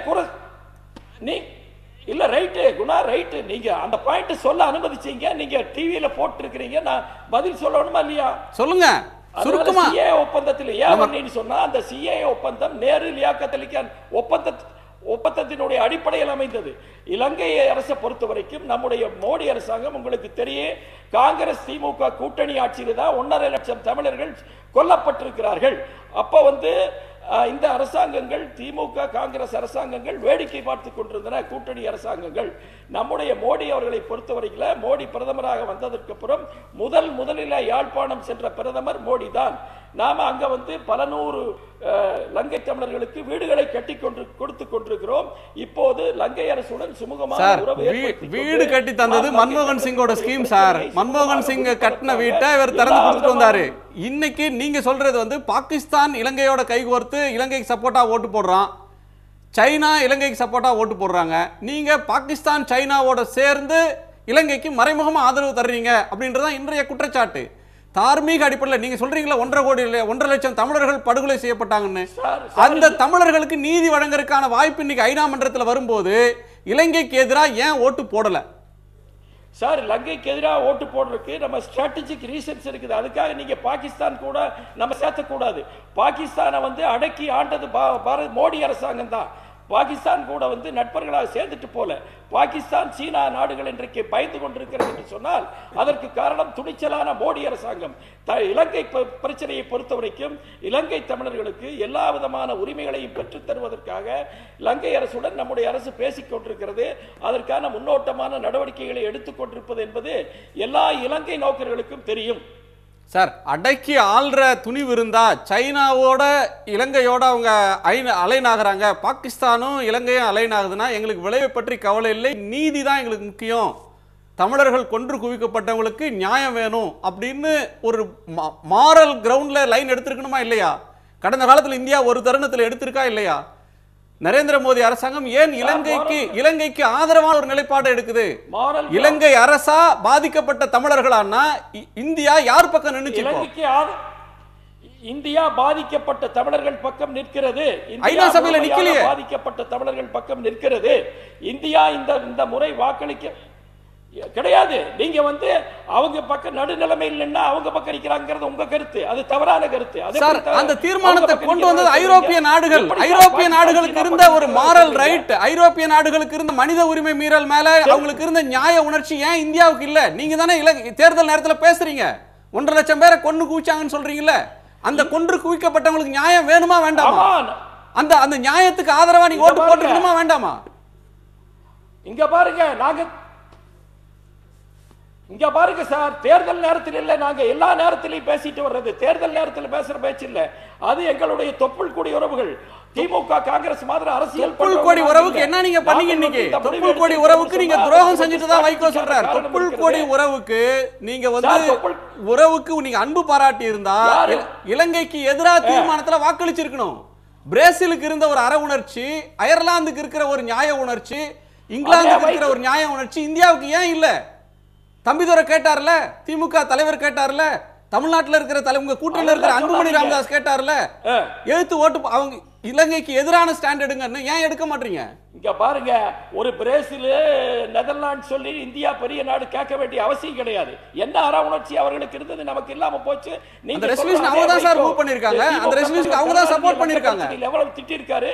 நீ இல்ல ரைட்டு குணா, ரைட்டு. நீங்க அந்த பாயிண்ட் சொல்ல அனுமதிச்சீங்க. நீங்க டிவியில போட்டு இருக்கிறீங்க. நான் பதில் சொல்லணுமா இல்லையா? சொல்லுங்க சுருக்கமா. சிஏஏ ஒப்பந்தத்தில் ஏன் சொன்னா, அந்த சிஏஏ ஒப்பந்தம் நேரு லியாக்கத் அலி கான் ஒப்பந்தத்தினுடைய அடிப்படையில் அமைந்தது. இலங்கை அரசை பொறுத்த வரைக்கும் நம்முடைய மோடி அரசாங்கம் உங்களுக்கு தெரியும், காங்கிரஸ் திமுக கூட்டணி ஆட்சியில் தான் 1.5 லட்சம் தமிழர்கள் கொல்லப்பட்டிருக்கிறார்கள். அப்ப வந்து இந்த அரசாங்கங்கள், திமுக காங்கிரஸ் அரசாங்கங்கள் வேடிக்கை பார்த்து கொண்டிருந்தன. கூட்டணி அரசாங்கங்கள். நம்முடைய மோடி அவர்களை பொறுத்தவரையில், மோடி பிரதமராக வந்ததற்கு அப்புறம் முதலில் யாழ்ப்பாணம் சென்ற பிரதமர் மோடி தான். நாம அங்க வந்து பல நூறு லங்கை தமிழர்களுக்கு வீடுகளை கட்டி கொடுத்து கொண்டிருக்கிறோம். இப்போது லங்கை அரசுடன் சுமூகமான உறவு வீடு கட்டி தந்தது மன்மோகன் சிங்கோட ஸ்கீம் சார். மன்மோகன் சிங் கட்டின வீட்டை இவர் திறந்து கொடுத்துட்டு வந்தாரு. இன்னைக்கு நீங்க சொல்றது வந்து பாகிஸ்தான் இலங்கையோட கைகோர்த்து இலங்கைக்கு சப்போர்ட்டா ஓட்டு போடுறான், சைனா இலங்கைக்கு சப்போர்ட்டா ஓட்டு போடுறாங்க. நீங்க பாகிஸ்தான் சைனாவோட சேர்ந்து இலங்கைக்கு மறைமுகமா ஆதரவு தர்றீங்க அப்படின்றதான் இன்றைய குற்றச்சாட்டு. தார்மீக அடிப்படையில் நீங்க சொல்றீங்களா 1.5 லட்சம் தமிழர்கள் படுகொலை செய்யப்பட்டாங்கன்னு. அந்த தமிழர்களுக்கு நீதி வழங்குறதுக்கான வாய்ப்பு இன்னைக்கு ஐநா மன்றத்தில் வரும்போது இலங்கைக்கு எதிராக ஏன் ஓட்டு போடல சார்? லங்கைக்கு எதிராக ஓட்டு போடுறதுக்கு நம்ம ஸ்ட்ராட்டஜிக் ரீசன்ஸ் இருக்குது. அதுக்காக நீங்க பாகிஸ்தான் கூட நம்ம சேர்த்தக்கூடாது. பாகிஸ்தானை வந்து அடக்கி ஆண்டது மோடி அரசாங்கம் தான். பாகிஸ்தான் கூட வந்து நட்பர்களாக சேர்ந்துட்டு போல. பாகிஸ்தான் சீனா நாடுகள் இன்றைக்கு பயந்து கொண்டிருக்கிறது என்று சொன்னால் அதற்கு காரணம் துணிச்சலான மோடி அரசாங்கம். இலங்கை பிரச்சனையை பொறுத்த வரைக்கும் இலங்கை தமிழர்களுக்கு எல்லா விதமான உரிமைகளையும் பெற்றுத் தருவதற்காக இலங்கை அரசுடன் நம்முடைய அரசு பேசிக் கொண்டிருக்கிறது. அதற்கான முன்னோட்டமான நடவடிக்கைகளை எடுத்துக் கொண்டிருப்பது என்பது எல்லா இலங்கை நோக்கர்களுக்கும் தெரியும் சார். அடக்கி ஆள்ற துணிவு இருந்தா சைனாவோட இலங்கையோட அவங்க அலைன் ஆகுறாங்க, பாகிஸ்தானும் இலங்கையும் அலைன் ஆகுதுன்னா எங்களுக்கு விளைவை பற்றி கவலை இல்லை, நீதி தான் எங்களுக்கு முக்கியம், தமிழர்கள் கொன்று குவிக்கப்பட்டவங்களுக்கு நியாயம் வேணும் அப்படின்னு ஒரு மாரல் கிரவுண்ட்ல லைன் எடுத்திருக்கணுமா இல்லையா? கடந்த காலத்தில் இந்தியா ஒரு தருணத்தில் எடுத்திருக்கா இல்லையா? நரேந்திர மோடி அரசாங்கம் ஏன் இலங்கைக்கு ஆதரவான ஒரு நிலைப்பாடு எடுக்குது? இலங்கை அரசா பாதிக்கப்பட்ட தமிழர்களானா இந்தியா யார் பக்கம் நின்னுச்சு? இந்தியா பாதிக்கப்பட்ட தமிழர்கள் பக்கம் நிற்கிறது. ஐநா சபையில நிக்கலையே. பாதிக்கப்பட்ட தமிழர்கள் பக்கம் நிற்கிறது. இந்தியா இந்த முறை வாக்களிக்க கிடையாது. நீங்க வந்து அவங்க பக்கம் நடுநிலைமையில் நின்னா அவங்க பக்கம் நிக்கிறாங்கிறது உங்க கருத்து. அது தவறான கருத்து. அந்த தீர்மானத்தை கொண்டு வந்தது ஐரோப்பிய நாடுகள். ஐரோப்பிய நாடுகளுக்கு இருந்த ஒரு மாரல் ரைட், ஐரோப்பிய நாடுகளுக்கு இருந்த மனித உரிமை மீறல் மேல அவங்களுக்கு இருந்த நியாய உணர்ச்சி ஏன் இந்தியாவுக்கு இல்ல? நீங்க தானே தேர்தல் நேரத்தில் பேசுறீங்க, 1.5 லட்சம் பேரை கொன்று குவிச்சாங்கன்னு சொல்றீங்கல்ல. அந்த கொன்று குவிக்கப்பட்டவங்களுக்கு நியாயம் வேணுமா வேண்டாமா? அந்த நியாயத்துக்கு ஆதரவா நீங்க ஓட்டு போட்டுக்கணுமா வேண்டாமா? இங்க பாருங்க சார், தேர்தல் நேரத்தில் இல்ல, நாங்க எல்லா நேரத்திலையும் பேசிட்டு வர்றது தேர்தல் நேரத்தில் பேசுற பேச்சு இல்ல. அது எங்களுடைய தொப்புள் கொடி உறவுகள். திமுக காங்கிரஸ் மாதிரி அரசியல் தொப்புள் கொடி உறவுக்கு என்ன நீங்க பண்ணீங்க? இன்னைக்கு தொப்புள் கொடி உறவுக்கு நீங்க துரோகம் செஞ்சுட்டு தான் வைகோ சொல்றார். தொப்புள் கொடி உறவுக்கு நீங்க வந்து உறவுக்கு நீங்க அன்பு பாராட்டி இருந்தா இலங்கைக்கு எதிராக தீர்மானத்துல வாக்களிச்சிருக்கணும். பிரேசிலுக்கு இருந்த ஒரு அற உணர்ச்சி, அயர்லாந்துக்கு இருக்கிற ஒரு நியாய உணர்ச்சி, இங்கிலாந்துக்கு இருக்கிற ஒரு நியாய உணர்ச்சி இந்தியாவுக்கு ஏன் இல்ல? தம்பிதுரை கேட்டார்ல, திமுக தலைவர் கேட்டார்ல, தமிழ்நாட்டில் இருக்கிற உங்க கூட்டணியில் இருக்கிற அன்புமணி ராமதாஸ் கேட்டார்ல, எழுத்து ஓட்டு அவங்க இலங்கைக்கு எதிரான ஸ்டாண்ட் எடுங்கன்னு ஏன் எடுக்க மாட்டீங்க? இங்க பாருங்க, ஒரு பிரேசில் நெதர்லாந்து சொல்லி இந்தியா பெரிய நாடு கேட்க வேண்டிய அவசியம் கிடையாது. என்ன அற உணர்ச்சி அவர்களுக்கு இருந்தது நமக்கு இல்லாம போச்சு. அந்த ரெசல்யூஷன் அவங்க தான் சார் மூவ் பண்ணிருக்காங்க. அந்த ரெசல்யூஷன் அவங்க தான் சப்போர்ட் பண்ணிருக்காங்க. எவ்வளவு திட்டி இருக்காரு,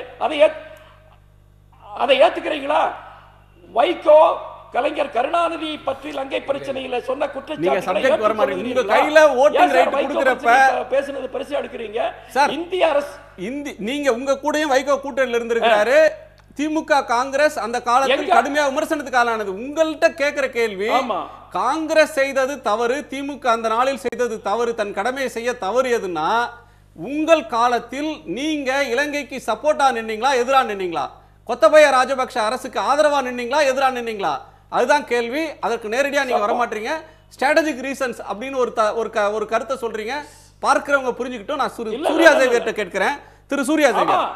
அதை ஏத்துக்கிறீங்களா? வைகோ கலைஞர் கருணாநிதி பற்றி லங்கை பிரச்சனையில சொன்ன குற்றச்சாட்டு உங்க கையில ஓட்டிங் ரைட் கொடுக்கறப்ப பேசுனது பெருசா எடுக்கிறீங்க. இந்திய அரசு நீங்க உங்க கூடயும் வைகோ கூட்டணியில இருந்திருக்காரு. திமுக காங்கிரஸ் அந்த காலத்தில் கடுமையா விமர்சனத்துக்கு ஆளானது. உங்கள்கிட்ட கேட்கிற கேள்வி, காங்கிரஸ் செய்தது தவறு, திமுக அந்த நாளில் செய்தது தவறு, தன் கடமையை செய்ய தவறியதுன்னா உங்கள் காலத்தில் நீங்க இலங்கைக்கு சப்போர்ட்டா நின்னீங்களா, எதிரா நின்னீங்களா? கொத்தபய ராஜபக்ஷ அரசுக்கு ஆதரவா நின்னீங்களா, எதிரா நின்னீங்களா? அதுதான் கேள்வி. அதற்கு நேரடியா நீங்க வர மாட்டீங்க. ஸ்ட்ராட்டஜிக் ரீசன்ஸ் அப்படின்னு ஒரு கருத்தை சொல்றீங்க. பார்க்கிறவங்க புரிஞ்சுக்கிட்டோம். நான் சூர்யா சேவியர்ட்ட கேட்கிறேன். திரு சூர்யா சேவியர்,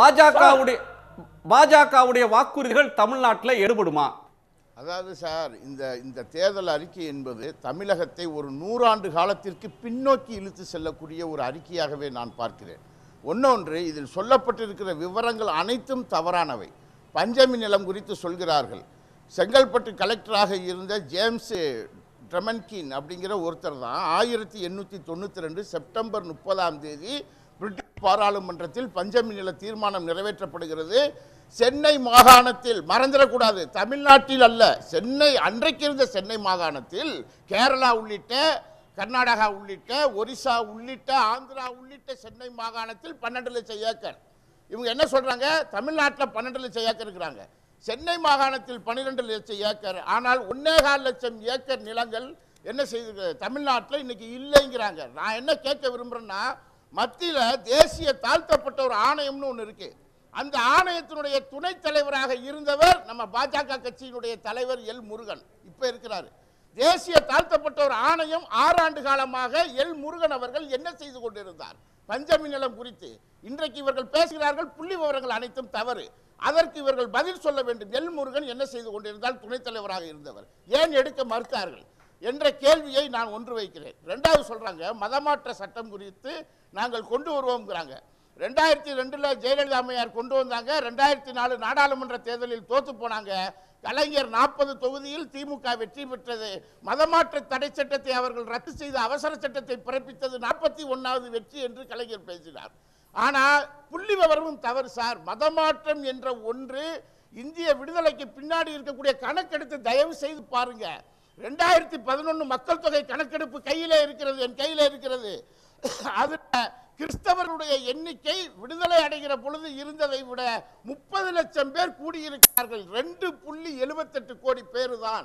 பாஜகவுடைய வாக்குறுதிகள் தமிழ்நாட்டில் எடுபடுமா? அதாவது சார், இந்த தேர்தல் அறிக்கை என்பது தமிழகத்தை ஒரு 100 ஆண்டு காலத்திற்கு பின்னோக்கி இழுத்து செல்லக்கூடிய ஒரு அறிக்கையாகவே நான் பார்க்கிறேன். ஒன்னொன்று, இதில் சொல்லப்பட்டிருக்கிற விவரங்கள் அனைத்தும் தவறானவை. பஞ்சமி நிலம் குறித்து சொல்கிறார்கள். செங்கல்பட்டு கலெக்டராக இருந்த ஜேம்ஸ் ட்ரமன்கின் அப்படிங்கிற ஒருத்தர் தான் 1892 செப்டம்பர் 30 பிரிட்டிஷ் பாராளுமன்றத்தில் பஞ்சமி நில தீர்மானம் நிறைவேற்றப்படுகிறது. சென்னை மாகாணத்தில், மறந்துடக்கூடாது, தமிழ்நாட்டில் அல்ல, சென்னை அன்றைக்கு இருந்த சென்னை மாகாணத்தில் கேரளா உள்ளிட்ட, கர்நாடகா உள்ளிட்ட, ஒரிசா உள்ளிட்ட, ஆந்திரா உள்ளிட்ட சென்னை மாகாணத்தில் 12 லட்சம் ஏக்கர். இவங்க என்ன சொல்றாங்க? தமிழ்நாட்டில் 12 லட்சம் ஏக்கர் இருக்கிறாங்க, சென்னை மாகாணத்தில் 12 லட்சம் ஏக்கர். ஆனால் 1.25 லட்சம் ஏக்கர் நிலங்கள் என்ன செய்து தமிழ்நாட்டில் இன்னைக்கு இல்லைங்கிறாங்க. நான் என்ன கேட்க விரும்புறேன்னா, மத்தியில் தேசிய தாழ்த்தப்பட்ட ஒரு ஆணையம்னு ஒன்று இருக்கு. அந்த ஆணையத்தினுடைய துணைத் தலைவராக இருந்தவர் நம்ம பாஜக கட்சியினுடைய தலைவர் எல் முருகன், இப்ப இருக்கிறார். தேசிய தாழ்த்தப்பட்ட ஒரு ஆணையம் 6 ஆண்டு காலமாக எல் முருகன் அவர்கள் என்ன செய்து கொண்டிருந்தார் பஞ்சமி நிலம் குறித்து? இன்றைக்கு இவர்கள் பேசுகிறார்கள், புள்ளி விவரங்கள் அனைத்தும் தவறு. அதற்கு இவர்கள் பதில் சொல்ல வேண்டும். எல் முருகன் என்ன செய்து கொண்டிருந்தால் துணைத் தலைவராக இருந்தவர் ஏன் எடுக்க மறுத்தார்கள் என்ற கேள்வியை நான் ஒன்று வைக்கிறேன். 2வது சொல்றாங்க, மதமாற்ற சட்டம் குறித்து நாங்கள் கொண்டு வருவோம்ங்கிறாங்க. 2002 ஜெயலலிதா அம்மையார் கொண்டு வந்தாங்க. 2004 நாடாளுமன்ற தேர்தலில் தோத்து போனாங்க. கலைஞர் 40 தொகுதியில் திமுக வெற்றி பெற்றது. மதமாற்ற தடை சட்டத்தை அவர்கள் ரத்து செய்து அவசர சட்டத்தை பிறப்பித்தது 41வது வெற்றி என்று கலைஞர் பேசினார். ஆனால் புள்ளி விவரமும் தவறு சார். மதமாற்றம் என்ற ஒன்று இந்திய விடுதலைக்கு பின்னாடி இருக்கக்கூடிய கணக்கெடுத்து தயவு செய்து பாருங்க. 2011 மக்கள் தொகை கணக்கெடுப்பு கையிலே இருக்கிறது, என் கையிலே இருக்கிறது. அது கிறிஸ்தவர்களுடைய எண்ணிக்கை விடுதலை அடைகிற பொழுது இருந்ததை விட 30 லட்சம் பேர் கூடியிருக்கிறார்கள். 2.78 கோடி பேரு தான்,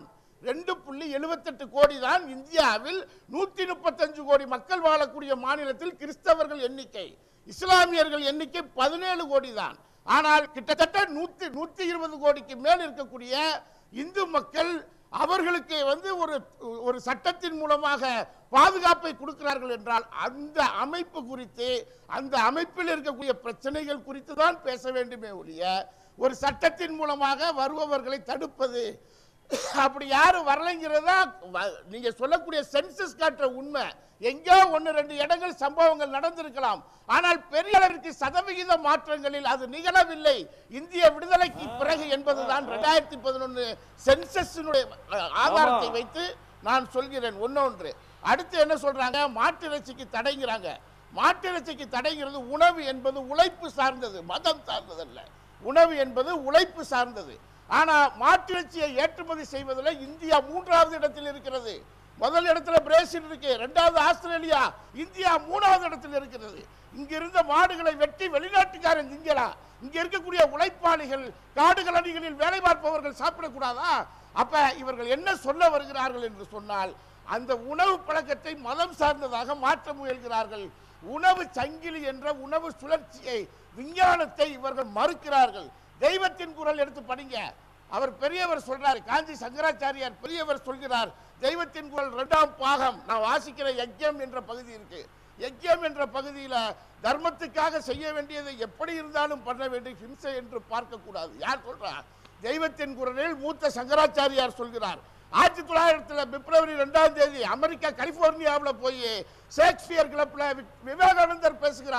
2.78 கோடி தான் இந்தியாவில் 135 கோடி மக்கள் வாழக்கூடிய மாநிலத்தில் கிறிஸ்தவர்கள் எண்ணிக்கை. இஸ்லாமியர்கள் எண்ணிக்கை 17 கோடி தான். ஆனால் கிட்டத்தட்ட 120 கோடிக்கு மேல் இருக்கக்கூடிய இந்து மக்கள் அவர்களுக்கு ஒரு சட்டத்தின் மூலமாக பாதுகாப்பை கொடுக்கிறார்கள் என்றால் அந்த அமைப்பு குறித்து, அந்த அமைப்பில் இருக்கக்கூடிய பிரச்சனைகள் குறித்து தான் பேச வேண்டுமே ஒழிய ஒரு சட்டத்தின் மூலமாக வருபவர்களை தடுப்பது அப்படி யாரும் வரலைங்கிறதா நீங்க சொல்லக்கூடிய சென்சஸ் காட்டுற உண்மை. எங்கோ 1-2 இடங்கள் சம்பவங்கள் நடந்திருக்கலாம், ஆனால் பெரிய அளவிற்கு சதவிகித மாற்றங்களில் அது நிகழவில்லை இந்திய விடுதலைக்கு பிறகு என்பதுதான் 2011 சென்சஸினுடைய ஆதாரத்தை வைத்து நான் சொல்கிறேன். ஒன்னொன்று. அடுத்து என்ன சொல்றாங்க? மாட்டிறைச்சிக்கு தடைங்கிறாங்க. மாட்டிறைச்சிக்கு தடைங்கிறது உணவு என்பது உழைப்பு சார்ந்தது, மதம் சார்ந்ததல்ல. உணவு என்பது உழைப்பு சார்ந்தது. ஆனால் மாட்டிறைச்சியை ஏற்றுமதி செய்வதில் இந்தியா 3வது இடத்தில் இருக்கிறது. முதல் இடத்துல பிரேசில் இருக்கு, 2வது ஆஸ்திரேலியா, இந்தியா 3வது இடத்தில் இருக்கிறது. இங்க இருந்த மாடுகளை வெட்டி வெளிநாட்டுக்காரன் திங்கலாம். இங்க இருக்கக்கூடிய உழைப்பாளிகள், காடுகள் அடிகளில் வேலை பார்ப்பவர்கள் சாப்பிடக்கூடாதா? அப்ப இவர்கள் என்ன சொல்ல வருகிறார்கள் என்று சொன்னால், அந்த உணவு பழக்கத்தை மதம் சார்ந்ததாக மாற்ற முயல்கிறார்கள். உணவு சங்கிலி என்ற உணவு சுழற்சியை, விஞ்ஞானத்தை இவர்கள் மறுக்கிறார்கள். தெய்வத்தின் குரல் எடுத்து படிங்க. அவர் பெரியவர் சொல்றார், காஞ்சி சங்கராச்சாரியார் பெரியவர் சொல்கிறார், தெய்வத்தின் குரல் 2ஆம் பாகம் நான் வாசிக்கிற யஜ்யம் என்ற பகுதி இருக்கு. யஜ்யம் என்ற பகுதியில் தர்மத்துக்காக செய்ய வேண்டியதை எப்படி இருந்தாலும் பண்ண வேண்டும், ஹிம்சை என்று பார்க்க கூடாது. யார் சொல்றார்? தெய்வத்தின் குரலில் மூத்த சங்கராச்சாரியார் சொல்கிறார். 1900 பிப்ரவரி 2ஆம் தேதி அமெரிக்கா கலிபோர்னியாவில் போய் ஷேக்ஸ்பியர் கிளப்ல விவேகானந்தர் பேசுகிறார்.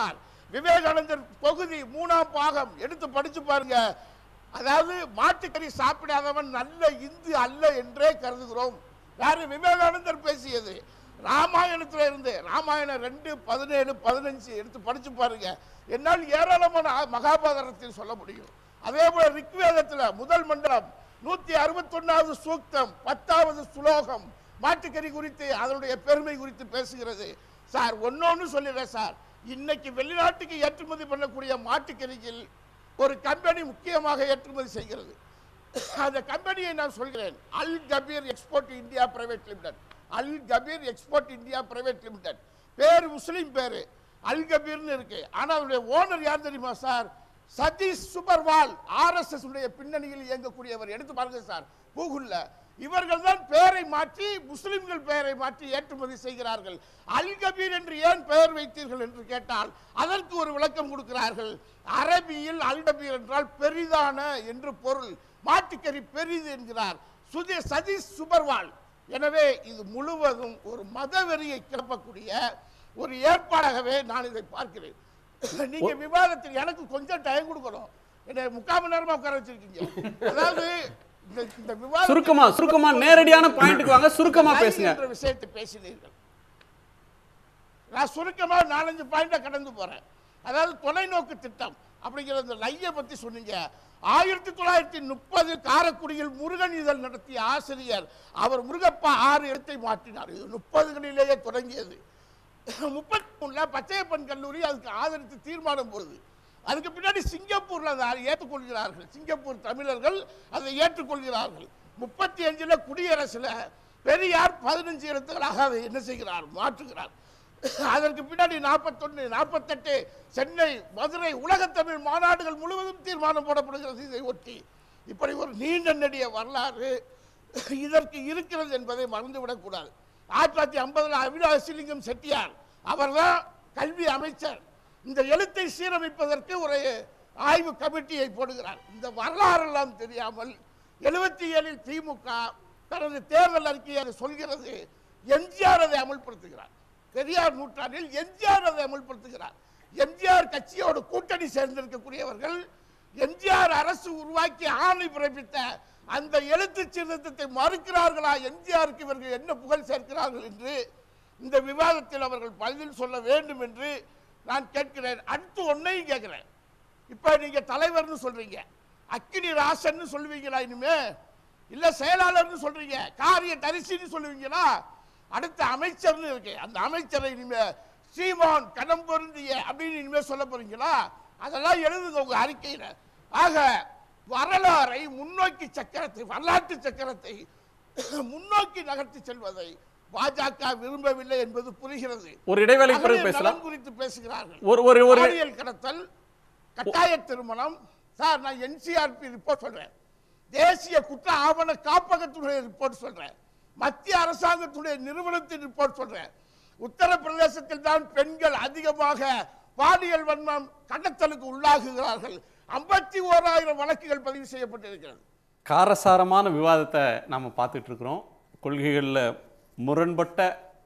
விவேகானந்தர் தொகுதி 3ஆம் பாகம் எடுத்து படிச்சு பாருங்க. அதாவது மாட்டுக்கறி சாப்பிடாதவன் நல்ல இந்து அல்ல என்றே கருதுகிறோம். யாரு? விவேகானந்தர் பேசியது. ராமாயணத்துல இருந்து ராமாயணம் 2:17-15 எடுத்து படிச்சு பாருங்க. என்னால் ஏராளமான மகாபாரதத்தில் சொல்ல முடியும். அதே போல ரிக்வேதத்துல முதல் மண்டலம் 161வது சூக்தம் 10வது ஸ்லோகம் மாட்டுக்கறி குறித்து அதனுடைய பெருமை குறித்து பேசுகிறது. சார் ஒன்னொன்னு சொல்லிடுறேன் சார். இன்னைக்கு வெளிநாட்டுக்கு ஏற்றுமதி பண்ணக்கூடிய மாட்டுக்கறியில் ஒரு கம்பெனி முக்கியமாக ஏற்றுமதி செய்கிறது. அந்த கம்பெனியை நான் சொல்கிறேன். Al Kabir export India private limited. Al Kabir export India private limited. பேரு முஸ்லீம் பேரு, அல் கபீர்னு இருக்கு. ஆனா அதனுடைய ஓனர் யார் தெரியுமா சார்? சதீஷ் சுபர்வால், ஆர்எஸ்எஸ் உடைய பின்னணியில் இயங்கக்கூடியவர். எடுத்து பாருங்க சார் கூகுள்ல. இவர்கள் தான் பெயரை மாற்றி முஸ்லிம்கள் பெயரை மாற்றி ஏற்றுமதி செய்கிறார்கள். அல் கபீர் என்று ஏன் பெயர் வைத்தீர்கள் என்று கேட்டால் அதற்கு ஒரு விளக்கம் கொடுக்கிறார்கள். அரபியில் அல் கபீர் என்றால் பெரிதான என்று பொருள். மாட்டுக்கறி பெரிது என்கிறார் சதீஷ் சுபர்வால். எனவே இது முழுவதும் ஒரு மதவெறியை கிளப்பக்கூடிய ஒரு ஏற்பாடாகவே நான் இதை பார்க்கிறேன். நீங்க விவாதத்தில் எனக்கு கொஞ்சம் டைம் கொடுக்கணும். என்ன 3/4 மணி நேரமா உட்கார வச்சிருக்கீங்க. அதாவது இந்த விவாதம் சுருக்கமா நேரடியான பாயிண்ட்க்கு வாங்க. சுருக்கமா பேசுங்க. என்ற விஷயத்தை பேசினீர்கள். நான் சுருக்கமா 4-5 பாயிண்ட கடந்து போறேன். அதாவது தொலைநோக்கு திட்டம் அப்படிங்கிற அந்த லையை பத்தி சொன்னீங்க. 1930 காரைக்குடியில் முருகன் இதழ் நடத்திய ஆசிரியர் அவர் முருகப்பா 6 இடத்தை மாற்றினார். இது 30களிலேயே தொடங்கியது. 33ல பச்சையப்பன் கல்லூரி அதுக்கு ஆதரித்து தீர்மானம் போடுது. அதுக்கு பின்னாடி சிங்கப்பூர்ல அதை ஏற்றுக்கொள்கிறார்கள். சிங்கப்பூர் தமிழர்கள் அதை ஏற்றுக்கொள்கிறார்கள். 35ல குடியரசுல பெரியார் 15 இடத்துகளாக அதை என்ன செய்கிறார்? மாற்றுகிறார். அதற்கு பின்னாடி 41, 48 சென்னை, மதுரை உலகத்தமிழ் மாநாடுகள் முழுவதும் தீர்மானம் போடப்படுகிறது. இதை ஒட்டி இப்படி ஒரு நீண்ட நெடிய வரலாறு இதற்கு இருக்கிறது என்பதை மறந்துவிடக்கூடாது. 1950 அவினாசிலிங்கம் செட்டியார் அவர்தான் கல்வி அமைச்சர். இந்த எழுத்தை சீரமைப்பதற்கு ஒரு ஆய்வு கமிட்டியை போடுகிறார். இந்த வரலாறு எல்லாம் தெரியாமல் 77ல் திமுக தனது தேர்தல் அறிக்கையை சொல்கிறது. எம்ஜிஆர் அதை அமல்படுத்துகிறார். பெரியார் நூற்றாண்டில் எம்ஜிஆர் அதை அமல்படுத்துகிறார். எம்ஜிஆர் கட்சியோடு கூட்டணி சேர்ந்திருக்கக்கூடியவர்கள் எம்ஜிஆர் அரசு உருவாக்கி ஆணை பிறப்பித்த அந்த எழுத்து சீர்திருத்தத்தை மறுக்கிறார்களா? எம்ஜிஆருக்கு இவர்கள் என்ன புகழ் சேர்க்கிறார்கள் என்று இந்த விவாதத்தில் அவர்கள் பதில் சொல்ல வேண்டும் என்று நான் கேட்கிறேன். அடுத்து ஒன்னையும் கேட்கிறேன். இப்ப நீங்க தலைவர்னு சொல்றீங்க, அக்கினி ராசன் சொல்லுவீங்களா? இனிமே இல்ல செயலாளர்னு சொல்றீங்க, காரிய தரிசின்னு சொல்லுவீங்களா? அடுத்த அமைச்சர்னு இருக்கு. அந்த அமைச்சரை இனிமே சீமான் கடம் பொருந்திய அப்படின்னு இனிமே சொல்ல போறீங்களா? அதெல்லாம் எழுதுங்க உங்க அறிக்கையில. ஆக வரலாறை முன்னோக்கி சக்கரத்தை, வரலாற்று சக்கரத்தை முன்னோக்கி நகர்த்தி செல்வதை பாஜக விரும்பவில்லை என்பது புரிகிறது. ஒரு இடைவேளை பிறகு பேசலாம். குறித்து பேசுகிறார்கள். ஒரு பாலியல் கடத்தல், கட்டாய திருமணம். சார் நான் என்சிஆர்பி ரிப்போர்ட் சொல்றேன், தேசிய குற்ற ஆவண காப்பகத்துடைய ரிப்போர்ட் சொல்றேன், மத்திய அரசாங்கத்துடைய நிறுவனத்தின் ரிப்போர்ட் சொல்றேன். உத்தரப்பிரதேசத்தில் தான் பெண்கள் அதிகமாக பாலியல் வன்மம் கடத்தலுக்கு உள்ளாகுகிறார்கள். 51,000 வழக்குகள் பதிவு செய்யப்பட்டிருக்கிறது. காரசாரமான விவாதத்தை நாம் பார்த்துட்டு இருக்கிறோம். கொள்கைகளில் முரண்பட்ட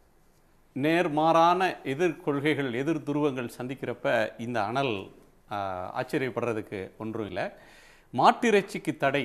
நேர்மாறான எதிர்கொள்கைகள், எதிர் துருவங்கள் சந்திக்கிறப்ப இந்த அனல் ஆச்சரியப்படுறதுக்கு ஒன்றும் இல்லை. மாட்டிறைச்சிக்கு தடை,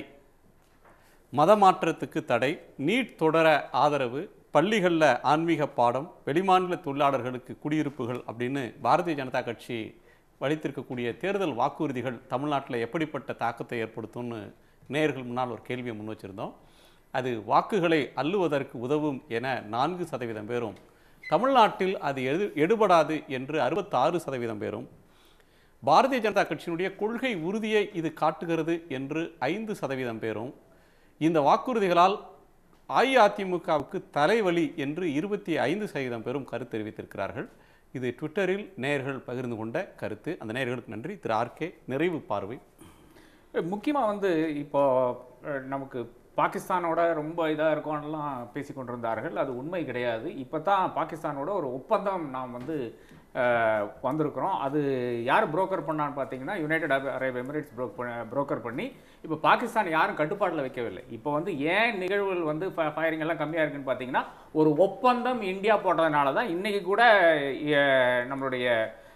மத மாற்றத்துக்கு தடை, நீட் தொடர ஆதரவு, பள்ளிகளில் ஆன்மீக பாடம், வெளிமாநில தொழிலாளர்களுக்கு குடியிருப்புகள் அப்படின்னு பாரதிய ஜனதா கட்சி வலித்திருக்கக்கூடிய தேர்தல் வாக்குறுதிகள் தமிழ்நாட்டில் எப்படிப்பட்ட தாக்கத்தை ஏற்படுத்தும்னு நேயர்கள் முன்னால் ஒரு கேள்வியை முன் வச்சுருந்தோம். அது வாக்குகளை அள்ளுவதற்கு உதவும் என 4% பேரும், தமிழ்நாட்டில் அது எடுபடாது என்று 66% பேரும், பாரதிய ஜனதா கட்சியினுடைய கொள்கை உறுதியை இது காட்டுகிறது என்று 5% பேரும், இந்த வாக்குறுதிகளால் அஇஅதிமுகவுக்கு தலைவலி என்று 25% பேரும் கருத்து தெரிவித்திருக்கிறார்கள். இது ட்விட்டரில் நேயர்கள் பகிர்ந்து கொண்ட கருத்து. அந்த நேயர்களுக்கு நன்றி. திரு ஆர்கே, நிறைவு பார்வை. முக்கியமாக இப்போ நமக்கு பாகிஸ்தானோட ரொம்ப இதாக இருக்கும்லாம் பேசி கொண்டிருந்தார்கள். அது உண்மை கிடையாது. இப்போ தான் பாகிஸ்தானோட ஒரு ஒப்பந்தம் நாம் வந்திருக்கிறோம். அது யார் புரோக்கர் பண்ணான்னு பார்த்தீங்கன்னா யுனைடெட் அரப் எமிரேட்ஸ் புரோக்கர் பண்ணி இப்போ பாகிஸ்தான் யாரும் கட்டுப்பாட்டில் வைக்கவில்லை. இப்போ ஏன் நிகழ்வுகள் ஃபயரிங் எல்லாம் கம்மியாக இருக்குன்னு பார்த்தீங்கன்னா ஒரு ஒப்பந்தம் இந்தியா போட்டதுனால தான் இன்றைக்கி கூட நம்மளுடைய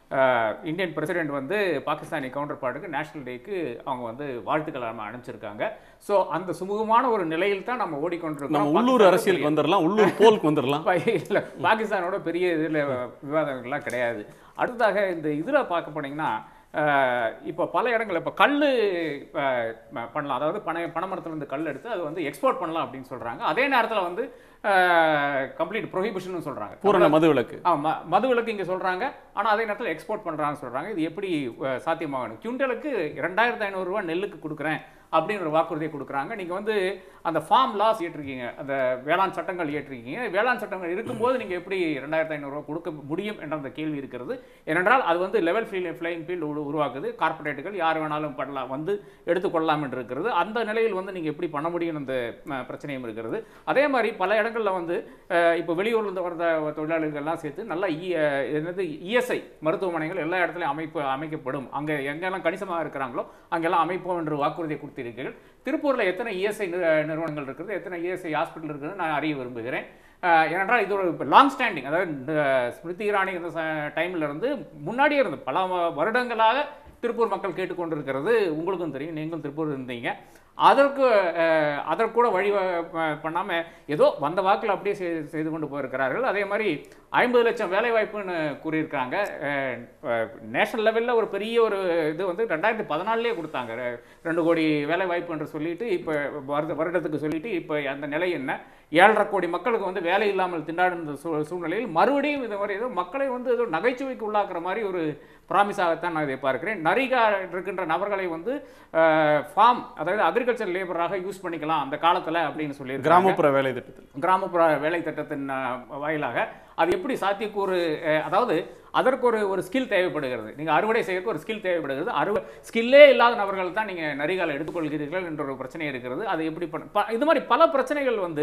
இந்தியன் பிரசிடென்ட் வந்து பாகிஸ்தானி கவுண்டர் பார்ட்டுக்கு நேஷனல் டேக்கு அவங்க வந்து வாழ்த்துக்கள் அனுப்பிச்சிருக்காங்க. ஸோ அந்த சுமூகமான ஒரு நிலையில் தான் நம்ம ஓடிக்கொண்டிருக்கோம். நம்ம உள்ளூர் அரசியலுக்கு வந்துடலாம், உள்ளூர் போலுக்கு வந்துடலாம். இல்லை, பாகிஸ்தானோட பெரிய இதில் விவாதங்கள்லாம் கிடையாது. அடுத்ததாக இந்த இதில் பார்க்க போனீங்கன்னா இப்போ பல இடங்கள் இப்போ கல் பண்ணலாம், அதாவது பனைமரத்துலேருந்து கல் எடுத்து அது வந்து எக்ஸ்போர்ட் பண்ணலாம் அப்படின்னு சொல்கிறாங்க. அதே நேரத்தில் வந்து கம்ப்ளீட் ப்ரொஹிபிஷன் சொல்கிறாங்க, பூரண மதுவிலக்கு. மதுவிலக்கு இங்கே சொல்கிறாங்க, ஆனால் அதே நேரத்தில் எக்ஸ்போர்ட் பண்ணுறாங்கன்னு சொல்கிறாங்க. இது எப்படி சாத்தியமாகணும்? குவிண்டலுக்கு 2500 ரூபா நெல்லுக்கு கொடுக்குறேன் அப்படின்ற வாக்குறுதியை கொடுக்குறாங்க. நீங்கள் வந்து அந்த ஃபார்ம் லாஸ் ஏற்றிருக்கீங்க, அந்த வேளாண் சட்டங்கள் ஏற்றிருக்கீங்க. வேளாண் சட்டங்கள் இருக்கும்போது நீங்கள் எப்படி 2500 ரூபா கொடுக்க முடியும் என்ற அந்த கேள்வி இருக்கிறது. ஏனென்றால் அது வந்து லெவல் ஃப்ளைங் ஃபீல்டு உருவாக்குது. கார்பரேட்டுகள் யார் வேணாலும் பண்ணலாம், வந்து எடுத்துக்கொள்ளலாம் என்று இருக்கிறது. அந்த நிலையில் வந்து நீங்கள் எப்படி பண்ண முடியும் அந்த பிரச்சனையும் இருக்கிறது. அதே மாதிரி பல இடங்களில் வந்து இப்போ வெளியூர்லேருந்து வந்த தொழிலாளர்கள்லாம் சேர்த்து நல்லா இஎஸ்ஐ மருத்துவமனைகள் எல்லா இடத்துலையும் அமைக்கப்படும், அங்கே எங்கெல்லாம் கணிசமாக இருக்கிறாங்களோ அங்கெல்லாம் அமைப்போம் என்று வாக்குறுதியை கொடுத்திருக்கிறீர்கள். திருப்பூரில் எத்தனை இஎஸ்ஐ நிறுவனங்கள் இருக்கிறது, எத்தனை இஎஸ்ஐ ஹாஸ்பிட்டல் இருக்குதுன்னு நான் அறிய விரும்புகிறேன். ஏனென்றால் இது ஒரு லாங் ஸ்டாண்டிங், அதாவது ஸ்மிருதி இரானி இந்த டைமில் இருந்து முன்னாடியே இருந்து பல வருடங்களாக திருப்பூர் மக்கள் கேட்டுக்கொண்டிருக்கிறது உங்களுக்கும் தெரியும், நீங்களும் திருப்பூர் இருந்தீங்க. அதற்கு கூட வழி பண்ணாமல் ஏதோ வந்த வாக்கில் அப்படியே செய்து கொண்டு போயிருக்கிறார்கள். அதே மாதிரி 50 லட்சம் வேலை வாய்ப்புன்னு கூறியிருக்காங்க. நேஷனல் லெவலில் ஒரு பெரிய ஒரு இது வந்து 2014 கொடுத்தாங்க, 2 கோடி வேலை வாய்ப்பு என்று சொல்லிட்டு இப்போ வருடத்துக்கு சொல்லிட்டு இப்போ அந்த நிலை என்ன? 7.5 கோடி மக்களுக்கு வந்து வேலை இல்லாமல் திண்டாடுற சூழ்நிலையில் மறுபடியும் இது மாதிரி ஏதோ மக்களை வந்து ஏதோ நகைச்சுவைக்கு உள்ளாக்குற மாதிரி ஒரு ப்ராமிஸாகத்தான் நான் இதை பார்க்கிறேன். நரிகா இருக்கின்ற நபர்களை வந்து ஃபார்ம், அதாவது அக்ரிகல்ச்சர் லேபராக யூஸ் பண்ணிக்கலாம் அந்த காலத்தில் அப்படின்னு சொல்லி கிராமப்புற வேலை திட்டத்தில், கிராமப்புற வேலை திட்டத்தின் வாயிலாக அது எப்படி சாத்தியக்கூறு, அதாவது அதற்கு ஒரு ஸ்கில் தேவைப்படுகிறது. நீங்கள் அறுவடை செய்யறதுக்கு ஒரு ஸ்கில் தேவைப்படுகிறது. ஸ்கில்லே இல்லாத நபர்கள் தான் நீங்கள் நரிகால எடுத்துக்கொள்கிறீர்கள் என்ற ஒரு பிரச்சனை இருக்கிறது. அது எப்படி இது மாதிரி பல பிரச்சனைகள் வந்து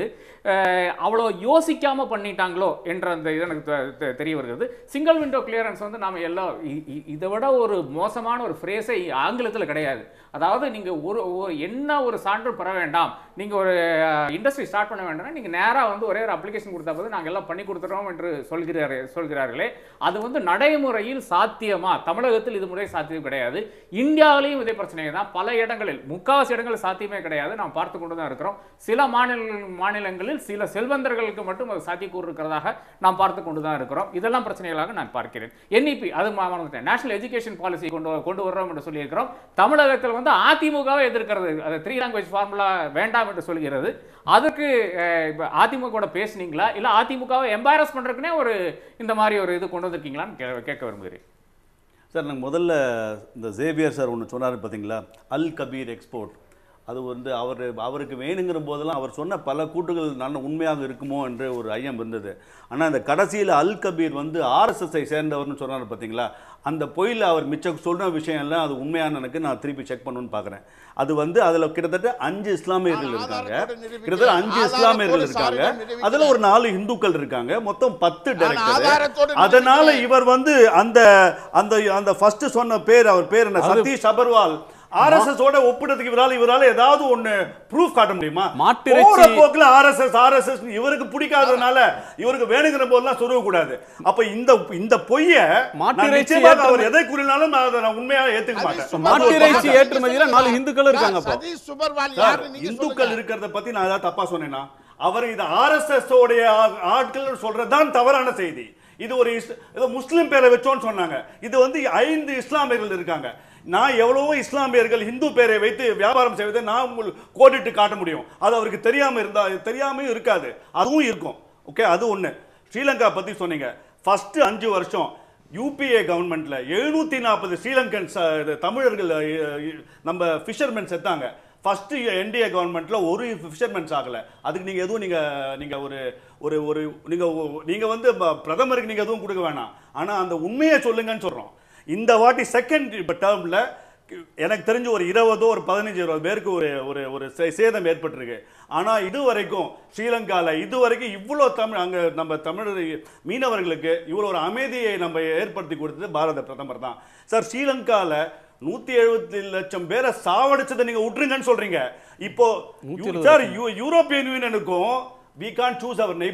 அவ்வளோ யோசிக்காமல் பண்ணிட்டாங்களோ என்ற அந்த இது எனக்கு தெரிய வருகிறது. சிங்கிள் விண்டோ கிளியரன்ஸ் வந்து நாம் எல்லாம் இதை விட ஒரு மோசமான ஒரு ஃப்ரேஸை ஆங்கிலத்தில் கிடையாது. அதாவது நீங்கள் என்ன ஒரு சான்று பெற வேண்டாம், நீங்கள் ஒரு இண்டஸ்ட்ரி ஸ்டார்ட் பண்ண வேண்டாம், நீங்கள் நேராக வந்து ஒரே ஒரு அப்ளிகேஷன் கொடுத்தா போது நாங்கள் எல்லாம் பண்ணி கொடுத்துறோம் என்று சொல்கிறார்களே, அது வந்து நடைமுறையில் சாத்தியமா? தமிழகத்தில் இது முறை சாத்தியம் கிடையாது. இந்தியாவிலையும் இதே பிரச்சனை தான். பல இடங்களில், முக்காவாசி இடங்களில் சாத்தியமே கிடையாது. நாம் பார்த்து கொண்டு தான் இருக்கிறோம். சில மாநிலங்களில் சில செல்வந்தர்களுக்கு மட்டும் அது சாத்தியக்கூறு இருக்கிறதாக நாம் பார்த்து கொண்டு தான் இருக்கிறோம். இதெல்லாம் பிரச்சனைகளாக நான் பார்க்கிறேன். NEP, அது நேஷனல் எஜுகேஷன் பாலிசி கொண்டு வர்றோம் என்று சொல்லியிருக்கிறோம். தமிழகத்தில் வந்து அதிமுகவை எதிர்க்கிறது, அது 3 லாங்குவேஜ் ஃபார்முலா வேண்டாம் என்று சொல்கிறது. அதுக்கு அதிமுக பேசுனீங்களா, இல்லை அதிமுகவை எம்பாரஸ் பண்றதுக்குனே இந்த மாதிரி ஒரு இது கொண்டு வந்திருக்கீங்களான்னு கேட்க விரும்புகிறேன். சார், நாங்கள் முதல்ல இந்த ஜேவியர் சார் ஒன்று சொன்னார் பார்த்தீங்களா, அல் கபீர் எக்ஸ்போர்ட். அது வந்து அவருக்கு வேணுங்கிற போதெல்லாம் அவர் சொன்ன பல கூட்டுகள் நல்ல உண்மையாக இருக்குமோ என்று ஒரு ஐயம் இருந்தது. ஆனால் அந்த கடைசியில் அல் கபீர் வந்து RSSஐ சேர்ந்தவர்னு சொன்னார் பார்த்தீங்களா, அந்த பொய்யில் அவர் மிச்சம் சொன்ன விஷயம் எல்லாம் அது உண்மையான எனக்கு நான் திருப்பி செக் பண்ணணும்னு பார்க்குறேன். அது வந்து அதில் கிட்டத்தட்ட 5 இஸ்லாமியர்கள் இருக்காங்க, கிட்டத்தட்ட 5 இஸ்லாமியர்கள் இருக்காங்க, அதில் ஒரு 4 இந்துக்கள் இருக்காங்க, மொத்தம் 10 டைரக்டர். அதனால இவர் வந்து அந்த அந்த அந்த ஃபர்ஸ்ட் சொன்ன பேர், அவர் பேர் என்ன, சதீஷ் அபர்வால், RSS ஓட ஒப்பிடுறதுக்கு இவரால ஏதாவது ஒண்ணு ப்ரூஃப் காட்ட முடியுமா? போற போக்குல RSS இவருக்கு பிடிக்காததுனால இவருக்கு வேணுங்கிற போதெல்லாம் சொல்ல கூடாது. அப்ப இந்த பொய்ய நிச்சயமாக அவர் எதை கூறினாலும் நான் உண்மையா ஏத்துக்க மாட்டேன். மாட்டிறைச்சி ஏற்றுமதியில 4 இந்துக்கள் இருக்காங்க. இந்துக்கள் இருக்கிறத பத்தி நான் ஏதாவது தப்பா சொன்னேன்னா, அவர் இது RSS உடைய ஆட்கள் சொல்றதுதான் தவறான செய்தி. இது ஒரு முஸ்லிம் பேரை வச்சோன்னு சொன்னாங்க. இது வந்து 5 இஸ்லாமியர்கள் இருக்காங்க. நான் எவ்வளவோ இஸ்லாமியர்கள் இந்து பேரை வைத்து வியாபாரம் செய்வதை நான் உங்களுக்கு கோடிட்டு காட்ட முடியும். அது அவருக்கு தெரியாமையும் இருக்காது, அதுவும் இருக்கும். ஓகே, அது ஒன்று. ஸ்ரீலங்கா பற்றி சொன்னீங்க. ஃபர்ஸ்ட் 5 வருஷம் UPA கவர்மெண்ட்ல 740 ஸ்ரீலங்கன் தமிழர்கள் நம்ம ஃபிஷர்மென் செத்தாங்க. ஃபர்ஸ்ட் NDA கவர்மெண்ட்ல ஒரு ஃபிஷர்மென்ஸ் ஆகல. அதுக்கு நீங்க எதுவும் நீங்க நீங்க வந்து பிரதமருக்கு நீங்க எதுவும் கொடுக்க வேணாம். ஆனா அந்த உண்மையை சொல்லுங்கன்னு சொல்றோம். இந்த வாட்டி செகண்ட் டேர்ம்ல எனக்கு தெரிஞ்சு ஒரு 20 ஒரு 15 பேருக்கு ஒரு சேதம் ஏற்பட்டிருக்கு. ஆனா இதுவரைக்கும் ஸ்ரீலங்கால இதுவரைக்கும் இவ்வளோ அங்க நம்ம தமிழ் மீனவர்களுக்கு இவ்வளோ ஒரு அமைதியை நம்ம ஏற்படுத்தி கொடுத்தது பாரத பிரதமர் தான். சார், ஸ்ரீலங்கால 170 லட்சம் பேரை சாவடிச்சதை நீங்க விட்டுருங்கன்னு சொல்றீங்க. இப்போ சார், யூரோப்பியன் யூனியனுக்கும் we can't choose our neighbors.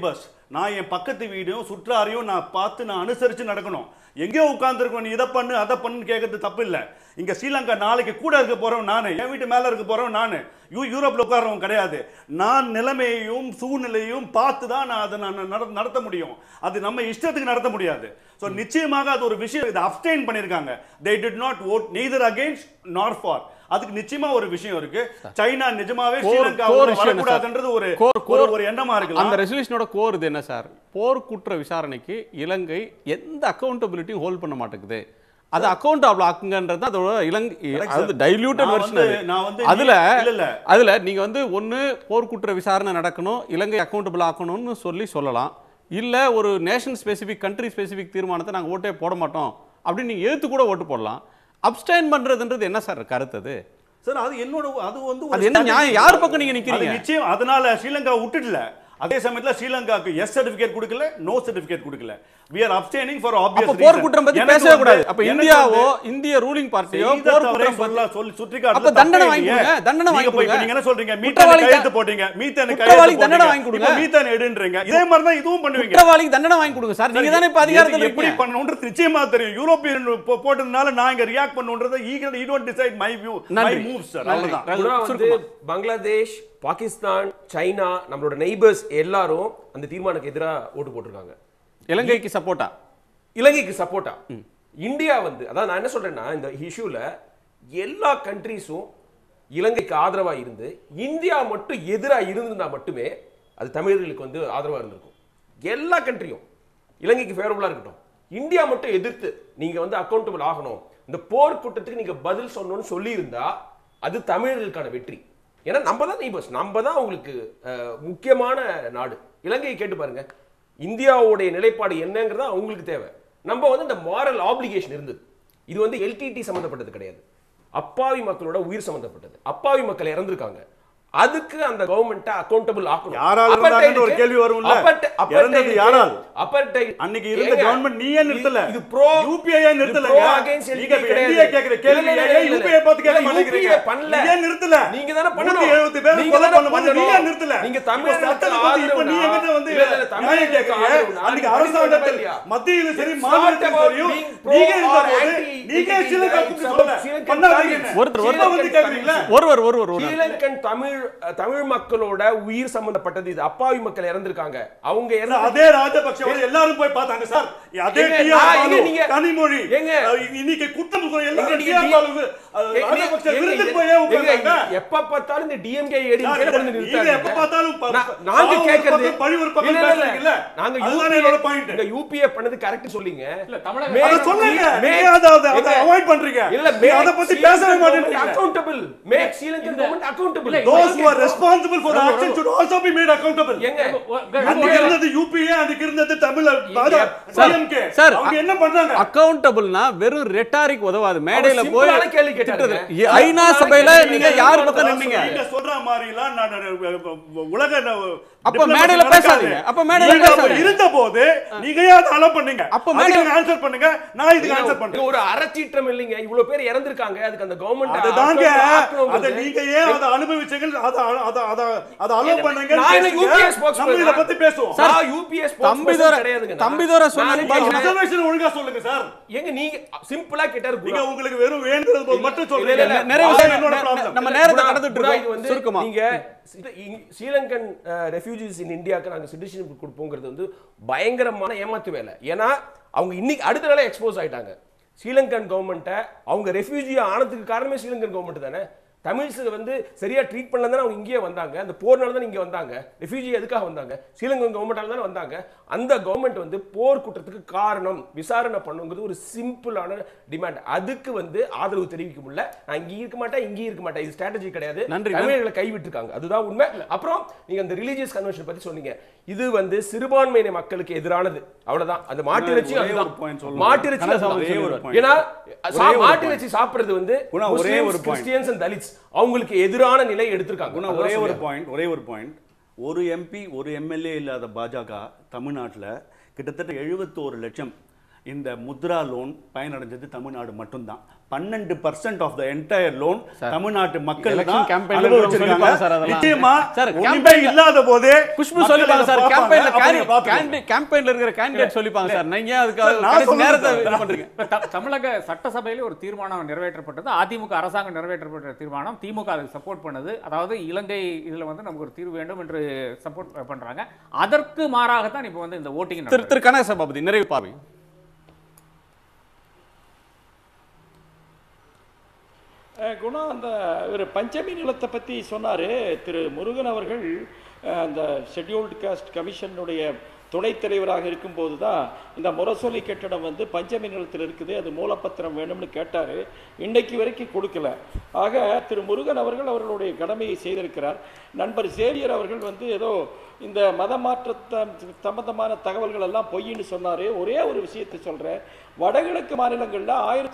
நான் என் பக்கத்து வீடும் சுற்றாரையும் நான் பார்த்து நான் அனுசரித்து நடக்கணும். எங்கேயோ உட்காந்துருக்கணும், நீ இதை பண்ணு அதை பண்ணுன்னு கேட்கறது தப்பு இல்லை. இங்கே ஸ்ரீலங்கா நாளைக்கு கூட இருக்க போகிறவன் நான், என் வீட்டு மேலே இருக்க போகிறவன் நான், யூரோப்பில் உட்காரவன் கிடையாது. நான் நிலைமையையும் சூழ்நிலையும் பார்த்து தான் நான் அதை நடத்த முடியும். அது நம்ம இஷ்டத்துக்கு நடத்த முடியாது. ஸோ நிச்சயமாக அது ஒரு விஷயம், இதை அப்ஸ்டெயின் பண்ணியிருக்காங்க. they did not vote neither against nor for. அதுக்கு நிச்சயமா ஒரு விஷயம் இருக்கு. சைனா நிஜமாவே ஸ்ரீலங்காவுக்கு வரக்கூடாதுன்றது ஒரு எண்ணமா இருக்கு. அந்த ரெசல்யூஷனோட கோர் இது என்ன சார்? போர் குற்ற விசாரணைக்கு இலங்கை எந்த அக்கௌண்டபிலிட்டியும் ஹோல்ட் பண்ண மாட்டேங்குது. அது அக்கௌண்டபிள் ஆக்குங்கன்றது அதோட இலங்கை டைல்யூட்டட் வெர்ஷன். அதுல நீங்க வந்து ஒன்னு போர் குற்ற விசாரணை நடக்கணும், இலங்கை அக்கௌண்டபிள் ஆக்கணும்னு சொல்லலாம். இல்ல ஒரு நேஷன் ஸ்பெசிபிக் கண்ட்ரி ஸ்பெசிபிக் தீர்மானத்தை நாங்க ஓட்டே போட மாட்டோம் அப்படின்னு நீங்க எழுத்து கூட ஓட்டு போடலாம். அப்ஸ்டைன் பண்றதுன்றது என்ன சார் கருத்து? அது சார் அது என்னோட அது வந்து அது என்ன நியாயம்? யார் பக்கம் நீங்க நிக்கிறீங்க? நிச்சயம் அதனால ஸ்ரீலங்கா விட்டுடல. அதே சமயத்துல ஸ்ரீலங்காக்கு எஸ் சர்டிபிகேட் கொடுக்கல, நோ சர்டிபிகேட் கொடுக்கல. we are abstaining for obvious reason. போர் குற்றம் பத்தி பேசவே கூடாது. அப்ப இந்தியாவோ இந்திய ரூலிங் பார்ட்டியோ போர் குற்றம் சொல்லி சுற்றிக்காட்டு. அப்ப தண்டனை வாங்கி கொடுங்க, தண்டனை வாங்கி கொடுங்க. நீங்க என்ன சொல்றீங்க? மீத்தேன் கையெழுத்து போட்டீங்க, மீத்தேன் கையெழுத்து தண்டனை வாங்கி கொடுங்க, மீத்தேன் எடுன்றீங்க. இதே மாதிரி தான் இதுவும் பண்ணுவீங்க. குற்றவாளிக்கு தண்டனை வாங்கி கொடுங்க சார். நீங்க தானே இப்ப அதிகாரத்துல எப்படி பண்ணணும்ன்றது நிச்சயமா தெரியும். யூரோப்பியன் போட்டதுனால நான் இங்க ரியாக்ட் பண்ணுன்றதை you don't decide my view, my moves sir. அவ்வளவுதான். பங்களாதேஷ், பாகிஸ்தான், சைனா, நம்மளோட நெய்பர்ஸ் எல்லாரும் அந்த தீர்மானத்துக்கு எதிராக ஓட்டு போட்டிருக்காங்க. இலங்கைக்கு சப்போர்ட்டா? இலங்கைக்கு சப்போர்ட்டா. இந்தியா வந்து அதான் நான் என்ன சொல்றேன்னா, இந்த இஷ்யூல எல்லா கண்ட்ரீஸும் இலங்கைக்கு ஆதரவா இருந்து இந்தியா மட்டும் எதிராக இருந்திருந்தா மட்டுமே அது தமிழர்களுக்கு வந்து ஆதரவா இருந்திருக்கும். எல்லா கண்ட்ரியும் இலங்கைக்கு ஃபேவரபிளா இருக்கட்டும், இந்தியா மட்டும் எதிர்த்து நீங்க வந்து அக்கௌண்டபிள் ஆகணும், இந்த போர் குற்றத்துக்கு நீங்க பதில் சொல்லணும்னு சொல்லி இருந்தா அது தமிழர்களுக்கான வெற்றி. ஏன்னா நம்ம தான் நெய்பர்ஸ், நம்ம தான் உங்களுக்கு முக்கியமான நாடு. இலங்கையை கேட்டு பாருங்க, இந்தியாவுடைய நிலைப்பாடு என்னங்கிறதா அவங்களுக்கு தேவை. நம்ம வந்து இந்த மாரல் ஆப்ளிகேஷன் இருந்தது. இது வந்து எல்டிடி சம்பந்தப்பட்டது கிடையாது, அப்பாவி மக்களோட உயிர் சம்பந்தப்பட்டது. அப்பாவி மக்கள் இறந்திருக்காங்க, அதுக்கு அந்த கவர்மெண்ட் அக்கௌண்டபிள் ஆக்கணும். யாரால இருந்தாங்கன்னு ஒரு கேள்வி வரும்ல, இறந்தது யாரால்? அபர்டைட் அன்னைக்கு இருந்த கவர்மெண்ட் நீயே நிறுத்தல, இது ப்ரோ யுபிஐ நிறுத்தலங்க. நீங்க இந்தியா கேக்குற கேள்வி யுபிஐ பார்த்து கேட்க மாட்டீங்க. நீங்க நிறுத்தல, நீங்க தான பண்ணணும். 70 பேர் கொலை பண்ணும்போது நீங்க நிறுத்தல. நீங்க தமிழ் சட்டத்தை பத்தி இப்ப நீங்க எங்க வந்து நியாயம் கேக்குறீங்க? அன்னைக்கு அரசாங்கத்தில் மத்தியில சரி மாநிலத்தில் சரியும் நீங்க இருந்தபோது நீங்க ஸ்ரீலங்காவுக்கு சொல்ல பண்ணாதீங்க. ஒருத்தர் வந்து கேக்குறீங்களா? ஒருவர் ஸ்ரீலங்கன் தமிழ் மக்களோட உயிர் சம்பந்தப்பட்டது. இது அப்பாவி மக்கள் இறந்திருக்காங்க. அவங்க அதே ராஜபக்ஷ எல்லாரும் போய் பார்த்தாங்க சார். அதே கனிமொழி இன்னைக்கு குற்றம் ராஜபக்ஷ விருந்து போய் உட்கார்ந்தாங்க. எப்ப பார்த்தாலும் இந்த டிஎம்கே ஏடிஎம்கே வந்து நிறுத்தாங்க. எப்ப பார்த்தாலும் நாங்க கேக்குறது பழி ஒரு பக்கம் பேசுறீங்கல. நாங்க யூபிஏ பாயிண்ட், இந்த யூபிஏ பண்ணது கரெக்ட் சொல்லிங்க. இல்ல தமிழக அத சொல்லுங்க, நீங்க அத அவாய்ட் பண்றீங்க. இல்ல அத பத்தி பேசவே மாட்டீங்க. Accountable, make Sri Lankan government accountable. Those who are responsible for the action should also be made accountable. அன்னைக்கு இருந்தது யூபிஏ, அன்னைக்கு இருந்தது தமிழ் டிஎம்கே. அவங்க என்ன பண்றாங்க? அக்கௌண்டபிள்னா வெறும் ரெட்டாரிக் உதவாது. மேடையில போய் கேள்வி கேட்டாங்க. ஐநா சபையில நீங்க யார் பக்கம் நின்னீங்க? நீங்க சொல்ற மாதிரிலாம் உலக அப்ப மேடையில பேசாதீங்க. அப்ப மேடையில பேசாதீங்க. இருந்தபோது நீங்க ஏன் அத அலோ பண்ணீங்க? அப்ப மேடையில ஆன்சர் பண்ணுங்க, நான் இதுக்கு ஆன்சர் பண்றேன். ஒரு அரச்சீற்றம் இல்லைங்க, இவ்வளவு பேர் இறந்திருக்காங்க. அதுக்கு அந்த கவர்மெண்ட் அதுதாங்க, அத நீங்க ஏன் அத அனுபவிச்சீங்க? அத அலோ பண்ணீங்க. நான் யூபிஎஸ் ஸ்போக்ஸ் நம்ம இத பத்தி பேசுவோம் சார். யூபிஎஸ் ஸ்போக்ஸ் கிடையாதுங்க. தம்பிதோர சொன்னாங்க, அப்சர்வேஷன் ஒழுங்கா சொல்லுங்க சார். எங்க நீங்க சிம்பிளா கேட்டாரு, நீங்க உங்களுக்கு வெறும் வேண்டறது போது மட்டும் சொல்றீங்க. நம்ம நேரத்தை கடந்துட்டு இருக்கோம். சுருக்கமா நீங்க ஸ்ரீலங்கன் ரெஃப்யூஜிஸ் இன் இந்தியாக்கு நாங்க சிட்டிசன்ஷிப் கொடுப்போங்கிறது வந்து பயங்கரமான ஏமாத்து வேலை. ஏன்னா அவங்க இன்னைக்கு அடுத்த நாளே எக்ஸ்போஸ் ஆயிட்டாங்க. ஸ்ரீலங்கன் கவர்மெண்ட்டை அவங்க ரெஃப்யூஜி ஆனதுக்கு காரணமே ஸ்ரீலங்கன் கவர்மெண்ட் தானே. தமிழ்ஸுக்கு வந்து சரியா ட்ரீட் பண்ணல தானே அவங்க இங்கேயே வந்தாங்க. அந்த போர்னால தான் இங்கே வந்தாங்க. ரெஃப்யூஜி எதுக்காக வந்தாங்க? ஸ்ரீலங்கன் கவர்மெண்டால தானே வந்தாங்க. அந்த கவர்மெண்ட் வந்து போர் குற்றத்துக்கு காரணம் விசாரணை பண்ணுங்கிறது ஒரு சிம்பிளான டிமாண்ட். அதுக்கு வந்து ஆதரவு தெரிவிக்க முடியல. நான் இங்கே இருக்க மாட்டேன், இங்கே இருக்க மாட்டேன், இது ஸ்ட்ராட்டஜி கிடையாது. தமிழர்களை கைவிட்டுருக்காங்க, அதுதான் உண்மை. அப்புறம் நீங்க அந்த ரிலீஜியஸ் கன்வென்ஷன் பத்தி சொன்னீங்க. இது வந்து சிறுபான்மையின மக்களுக்கு எதிரானது, அவ்வளவுதான். அந்த மாட்டிறைச்சி மாட்டிறைச்சி ஏன்னா மாட்டிறைச்சி சாப்பிடுறது வந்து கிறிஸ்டியன்ஸ் அண்ட் தலித்ஸ் அவங்களுக்கு எதிரான நிலை எடுத்திருக்காங்க. ஒரே ஒரு பாயிண்ட், ஒரு எம்பி ஒரு எம்எல்ஏ இல்லாத பாஜக தமிழ்நாட்டில் கிட்டத்தட்ட 71 லட்சம் இந்த முத்ரா லோன் பயனடைஞ்சது தமிழ்நாடு மட்டும்தான். 12% ஆஃப் த என்டையர் லோன் தமிழ்நாட்டு மக்கள் Election தான் campaign ல அனுபவிச்சிருக்காங்க. சார் அதெல்லாம். நிச்சயமா சார், ஒண்ணுமே campaign இல்லாத போதே குஷ்பு சொல்லிப்பாங்க சார், கேம்பெயின்ல கேம்பெயின்ல கேம்பெயின்ல இருக்கிற கேண்டிடேட் சொல்லிப்பாங்க சார். நீங்க அதுக்கு நான் கடைசி சொல்றது நேரத்தை சார். இது பண்றீங்க. தமிழக சட்டசபையிலே ஒரு தீர்மானம் நிறைவேற்றப்பட்டது. அதிமுக அரசாங்கம் நிறைவேற்றப்பட்ட தீர்மானம். திமுக அதுக்கு சப்போர்ட் பண்ணது. அதாவது இலங்கை இதுல வந்து நமக்கு ஒரு தீர்வு வேண்டும் என்று சப்போர்ட் பண்றாங்க. அதற்கு மாறாகத்தான் இப்போ வந்து இந்த ஓட்டிங் திரு கனக சபாபதி நிறைவு பார்வை. குணா, அந்த ஒரு பஞ்சமி நிலத்தை பற்றி சொன்னார் திரு முருகன் அவர்கள். அந்த ஷெட்யூல்டு காஸ்ட் கமிஷனுடைய துணைத் தலைவராக இருக்கும்போது தான் இந்த முரசொலி கட்டடம் வந்து பஞ்சமி நிலத்தில் இருக்குது, அது மூலப்பத்திரம் வேணும்னு கேட்டார். இன்னைக்கு வரைக்கும் கொடுக்கல. ஆக திரு முருகன் அவர்கள் அவர்களுடைய கடமையை செய்திருக்கிறார். நண்பர் சேவியர் அவர்கள் வந்து ஏதோ இந்த மத மாற்ற சம்பந்தமான தகவல்கள் எல்லாம் பொய்ன்னு சொன்னார். ஒரே ஒரு விஷயத்தை சொல்கிறேன். வடகிழக்கு மாநிலங்களில்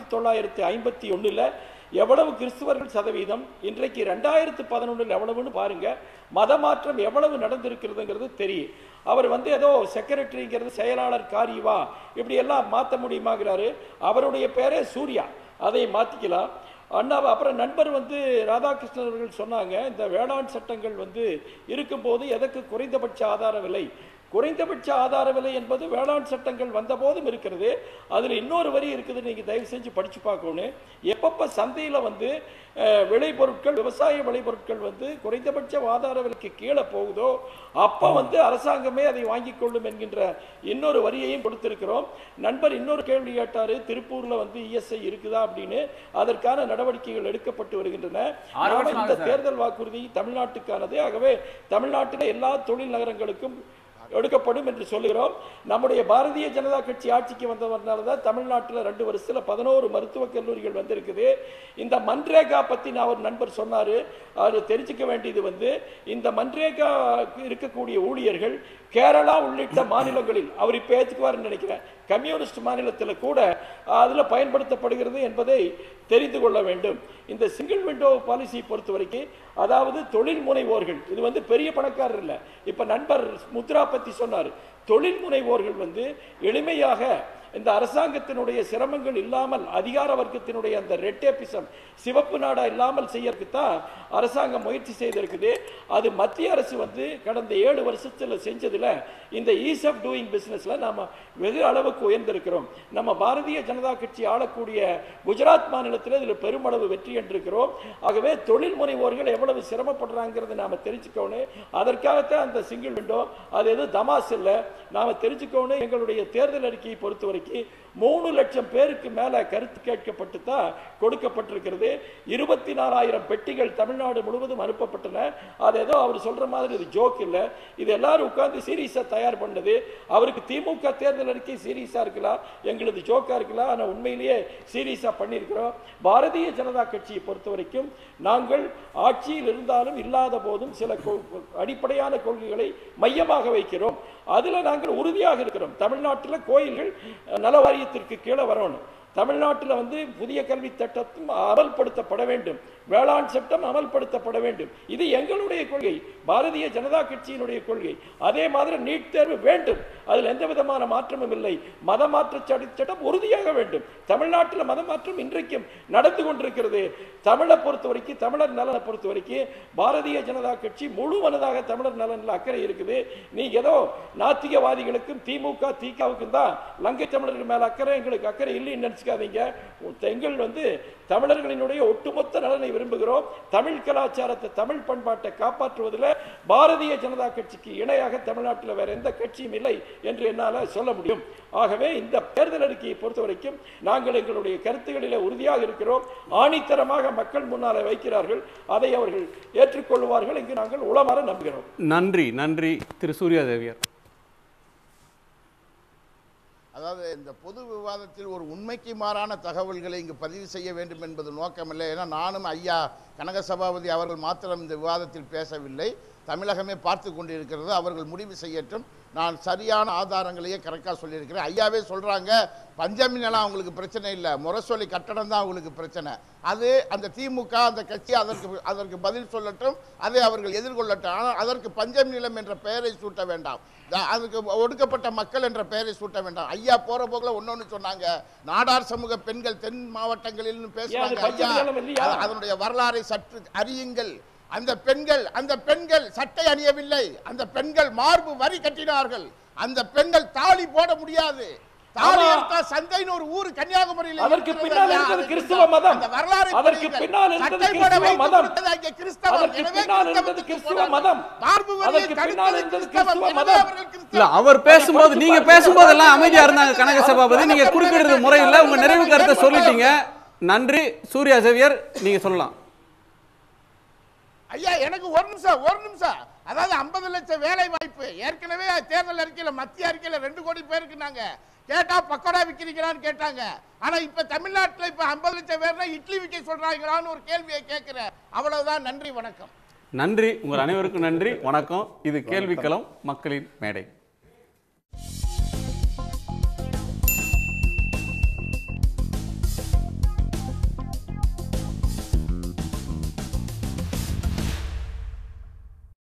1951 எவ்வளவு கிறிஸ்துவர்கள் சதவீதம், இன்றைக்கு 2011 எவ்வளவுன்னு பாருங்க. மத மாற்றம் எவ்வளவு நடந்திருக்கிறதுங்கிறது தெரியும். அவர் வந்து ஏதோ செக்ரட்டரிங்கிறது செயலாளர் காரியவா இப்படி எல்லாம் மாற்ற முடியுமாங்கிறாரு. அவருடைய பேரே சூர்யா, அதை மாற்றிக்கலாம். அப்புறம் நண்பர் வந்து ராதாகிருஷ்ணன் அவர்கள் சொன்னாங்க, இந்த வேளாண் சட்டங்கள் வந்து இருக்கும்போது எதற்கு குறைந்தபட்ச ஆதார விலை? குறைந்தபட்ச ஆதார விலை என்பது வேளாண் சட்டங்கள் வந்த போதும் இருக்கிறது. அதில் இன்னொரு வரி இருக்குது, நீங்கள் தயவு செஞ்சு படித்து பார்க்கணும். எப்பப்போ சந்தையில் வந்து விளைபொருட்கள், விவசாய விளைபொருட்கள் வந்து குறைந்தபட்ச ஆதார விலைக்கு கீழே போகுதோ அப்போ வந்து அரசாங்கமே அதை வாங்கி கொள்ளும் என்கின்ற இன்னொரு வரியையும் கொடுத்திருக்கிறோம். நண்பர் இன்னொரு கேள்வி கேட்டார், திருப்பூரில் வந்து இஎஸ்ஐ இருக்குதா அப்படின்னு. அதற்கான நடவடிக்கைகள் எடுக்கப்பட்டு வருகின்றன. இந்த தேர்தல் வாக்குறுதி தமிழ்நாட்டுக்கானது. ஆகவே தமிழ்நாட்டில் எல்லா தொழில் நகரங்களுக்கும் எடுக்கப்படும் என்று சொல்லுகிறோம். நம்முடைய பாரதிய ஜனதா கட்சி ஆட்சிக்கு வந்தவர்னால தான் தமிழ்நாட்டில் 2 வருஷத்துல 11 மருத்துவக் கல்லூரிகள் வந்திருக்குது. இந்த மன்ரேகா பத்தி நான் ஒரு நண்பர் சொன்னாரு, அது தெரிஞ்சுக்க வேண்டியது வந்து இந்த மன்ரேகா இருக்கக்கூடிய ஊழியர்கள் கேரளா உள்ளிட்ட மாநிலங்களில், அவர் இப்ப ஏற்றுக்குவார்னு நினைக்கிறேன், கம்யூனிஸ்ட் மாநிலத்தில் கூட அதில் பயன்படுத்தப்படுகிறது என்பதை தெரிந்து கொள்ள வேண்டும். இந்த சிங்கிள் விண்டோ பாலிசி பொறுத்த வரைக்கும், அதாவது தொழில் முனைவோர்கள், இது வந்து பெரிய பணக்காரர் இல்லை. இப்ப நண்பர் முத்ரா பத்தி சொன்னார். தொழில் முனைவோர்கள் வந்து எளிமையாக இந்த அரசாங்கத்தினுடைய சிரமங்கள் இல்லாமல், அதிகார வர்க்கத்தினுடைய அந்த ரெட்டேபிசம், சிவப்பு நாடா இல்லாமல் செய்யறதுக்கு தான் அரசாங்கம் முயற்சி செய்திருக்குது. அது மத்திய அரசு வந்து கடந்த 7 வருஷத்துல செஞ்சதுல இந்த ஈஸ் ஆஃப் டூயிங் பிசினஸ்ல நாம வெகு அளவுக்கு உயர்ந்திருக்கிறோம். நம்ம பாரதிய ஜனதா கட்சி ஆளக்கூடிய குஜராத் மாநிலத்தில் இதில் பெருமளவு வெற்றி கண்டிருக்கிறோம். ஆகவே தொழில் முனைவோர்கள் எவ்வளவு சிரமப்படுறாங்கிறத நாம தெரிஞ்சுக்கணும். அதற்காகத்தான் அந்த சிங்கிள் விண்டோ, அது எது தமாஸ் இல்லை, நாம தெரிஞ்சுக்கணும். எங்களுடைய தேர்தல் அறிக்கையை பொறுத்த வரைக்கும் 3 லட்சம் பேருக்கு மேல கருத்து கேட்கப்பட்டு தான் கொடுக்கப்பட்டிருக்கிறது. 24,000 பெட்டிகள் தமிழ்நாடு முழுவதும் அனுப்பப்பட்டன. அது ஏதோ அவர் சொல்ற மாதிரி இது ஜோக் இல்லை, இது எல்லாரும் உட்கார்ந்து சீரியஸா தயார் பண்ணது. அவருக்கு திமுக தேர்தல் அறிக்கை சீரியஸா இருக்கலாம், எங்களது ஜோக்கா இருக்கலாம், ஆனா உண்மையிலேயே சீரியஸா பண்ணியிருக்கிறோம். பாரதிய ஜனதா கட்சியை பொறுத்த வரைக்கும் நாங்கள் ஆட்சியில் இருந்தாலும் இல்லாத போதும் சில அடிப்படையான கொள்கைகளை மையமாக வைக்கிறோம். அதுல நாங்கள் உறுதியாக இருக்கிறோம். தமிழ்நாட்டில் கோயில்கள் நல வாரியத்திற்கு கீழே வரணும். தமிழ்நாட்டில் வந்து புதிய கல்வி சட்டம் அமல்படுத்தப்பட வேண்டும், வேளாண் சட்டம் அமல்படுத்தப்பட வேண்டும். இது எங்களுடைய கொள்கை, பாரதிய ஜனதா கட்சியினுடைய கொள்கை. அதே மாதிரி நீட் தேர்வு வேண்டும், அதில் எந்த விதமான மாற்றமும் இல்லை. மத மாற்ற சட்டம் உறுதியாக வேண்டும். தமிழ்நாட்டில் மத மாற்றம் இன்றைக்கும் நடந்து கொண்டிருக்கிறது. தமிழை பொறுத்த வரைக்கும், தமிழர் நலனை பொறுத்த வரைக்கும் பாரதிய ஜனதா கட்சி முழு மனதாக தமிழர் நலனில் அக்கறை இருக்குது. நீ ஏதோ நாத்திகவாதிகளுக்கும் திமுக திகாவுக்கும் தான் லங்கை தமிழர்கள் மேல அக்கறை, எங்களுக்கு அக்கறை இல்லைன்னு நினைச்சுக்காதீங்க. எங்கள் வந்து தமிழர்களினுடைய ஒட்டுமொத்த நலனை விரும்புகிறோம். தமிழ் கலாச்சாரத்தை, தமிழ் பண்பாட்டை காப்பாற்றுவதில் பாரதிய ஜனதா கட்சிக்கு இணையாக தமிழ்நாட்டில் வேற எந்த கட்சியும் இல்லை என்று என்னால் சொல்ல முடியும். ஆகவே இந்த தேர்தல் அறிக்கையை பொறுத்த வரைக்கும் நாங்கள் எங்களுடைய கருத்துக்களில் உறுதியாக இருக்கிறோம். ஆணித்தரமாக மக்கள் முன்னாலே வைக்கிறார்கள், அதை அவர்கள் ஏற்றுக்கொள்வார்கள் என்று நாங்கள் உளமாற நம்புகிறோம். நன்றி. நன்றி திரு சூர்யா தேவியார். அதாவது இந்த பொது விவாதத்தில் ஒரு உண்மைக்கு மாறான தகவல்களை இங்கு பதிவு செய்ய வேண்டும் என்பது நோக்கமில்லை. ஏன்னா நானும் ஐயா கனக சபாபதி அவர்கள் மாத்திரம் இந்த விவாதத்தில் பேசவில்லை, தமிழகமே பார்த்து கொண்டிருக்கிறது. அவர்கள் முடிவு செய்யட்டும். நான் சரியான ஆதாரங்களையே கரெக்டாக சொல்லியிருக்கிறேன். ஐயாவே சொல்றாங்க பஞ்சமி நிலம் அவங்களுக்கு பிரச்சனை இல்லை, முரசொலி கட்டடம் தான் அவங்களுக்கு பிரச்சனை. அது அந்த திமுக அந்த கட்சி அதற்கு பதில் சொல்லட்டும், அதை அவர்கள் எதிர்கொள்ளட்டும். ஆனால் அதற்கு பஞ்சமி நிலம் என்ற பெயரை சூட்ட வேண்டாம், அதுக்கு ஒடுக்கப்பட்ட மக்கள் என்ற பெயரை சூட்ட வேண்டாம். ஐயா போற போக்கில் ஒன்னொன்னு சொன்னாங்க, நாடார் சமூக பெண்கள் தென் மாவட்டங்களில் பேசுவாங்க. ஐயா அதனுடைய வரலாறை சற்று அறியுங்கள். அந்த பெண்கள் சட்டை அணியவில்லை, அந்த பெண்கள் மார்பு வரி கட்டினார்கள். அந்த பெண்கள் தாலி போட முடியாது. தாலி எடுத்தா சந்தைன்னு ஒரு ஊர் கன்னியாகுமரியில். அதற்கு பின்னால் இருந்தது கிறிஸ்தவ மதம். அந்த வரலாறு அதற்கு பின்னால் இருந்தது கிறிஸ்தவ மதம். அதற்கு பின்னால் இருந்தது கிறிஸ்தவ மதம். அதற்கு பின்னால் இருந்தது கிறிஸ்தவ மதம். இல்ல அவர் பேசும்போது நீங்க பேசும்போது எல்லாம் அமைதியா இருந்தாங்க கனக சபாபதி. நீங்க குறுக்கிடுறது முறையில் உங்க நிறைவு கருத்தை சொல்லிட்டீங்க. நன்றி. சூர்யா சேவியர் நீங்க சொல்லலாம். ஐயா எனக்கு ஒரு நிமிஷம் அதாவது 50 லட்சம் வேலை வாய்ப்பு ஏற்கனவே தேர்தல் அறிக்கையில மத்திய அறிக்கையில 2 கோடி பேருக்கு நாங்க கேட்டா பக்கோடா விக்கிறீங்களான்னு கேட்டாங்க. ஆனா இப்ப தமிழ்நாட்டில் இப்ப 50 லட்சம் பேர்னா இட்லி விற்க சொல்றாங்களான்னு ஒரு கேள்வியை கேட்கிறேன். அவ்வளவுதான். நன்றி, வணக்கம். நன்றி. உங்கள் அனைவருக்கும் நன்றி, வணக்கம். இது கேள்விக்களம், மக்களின் மேடை.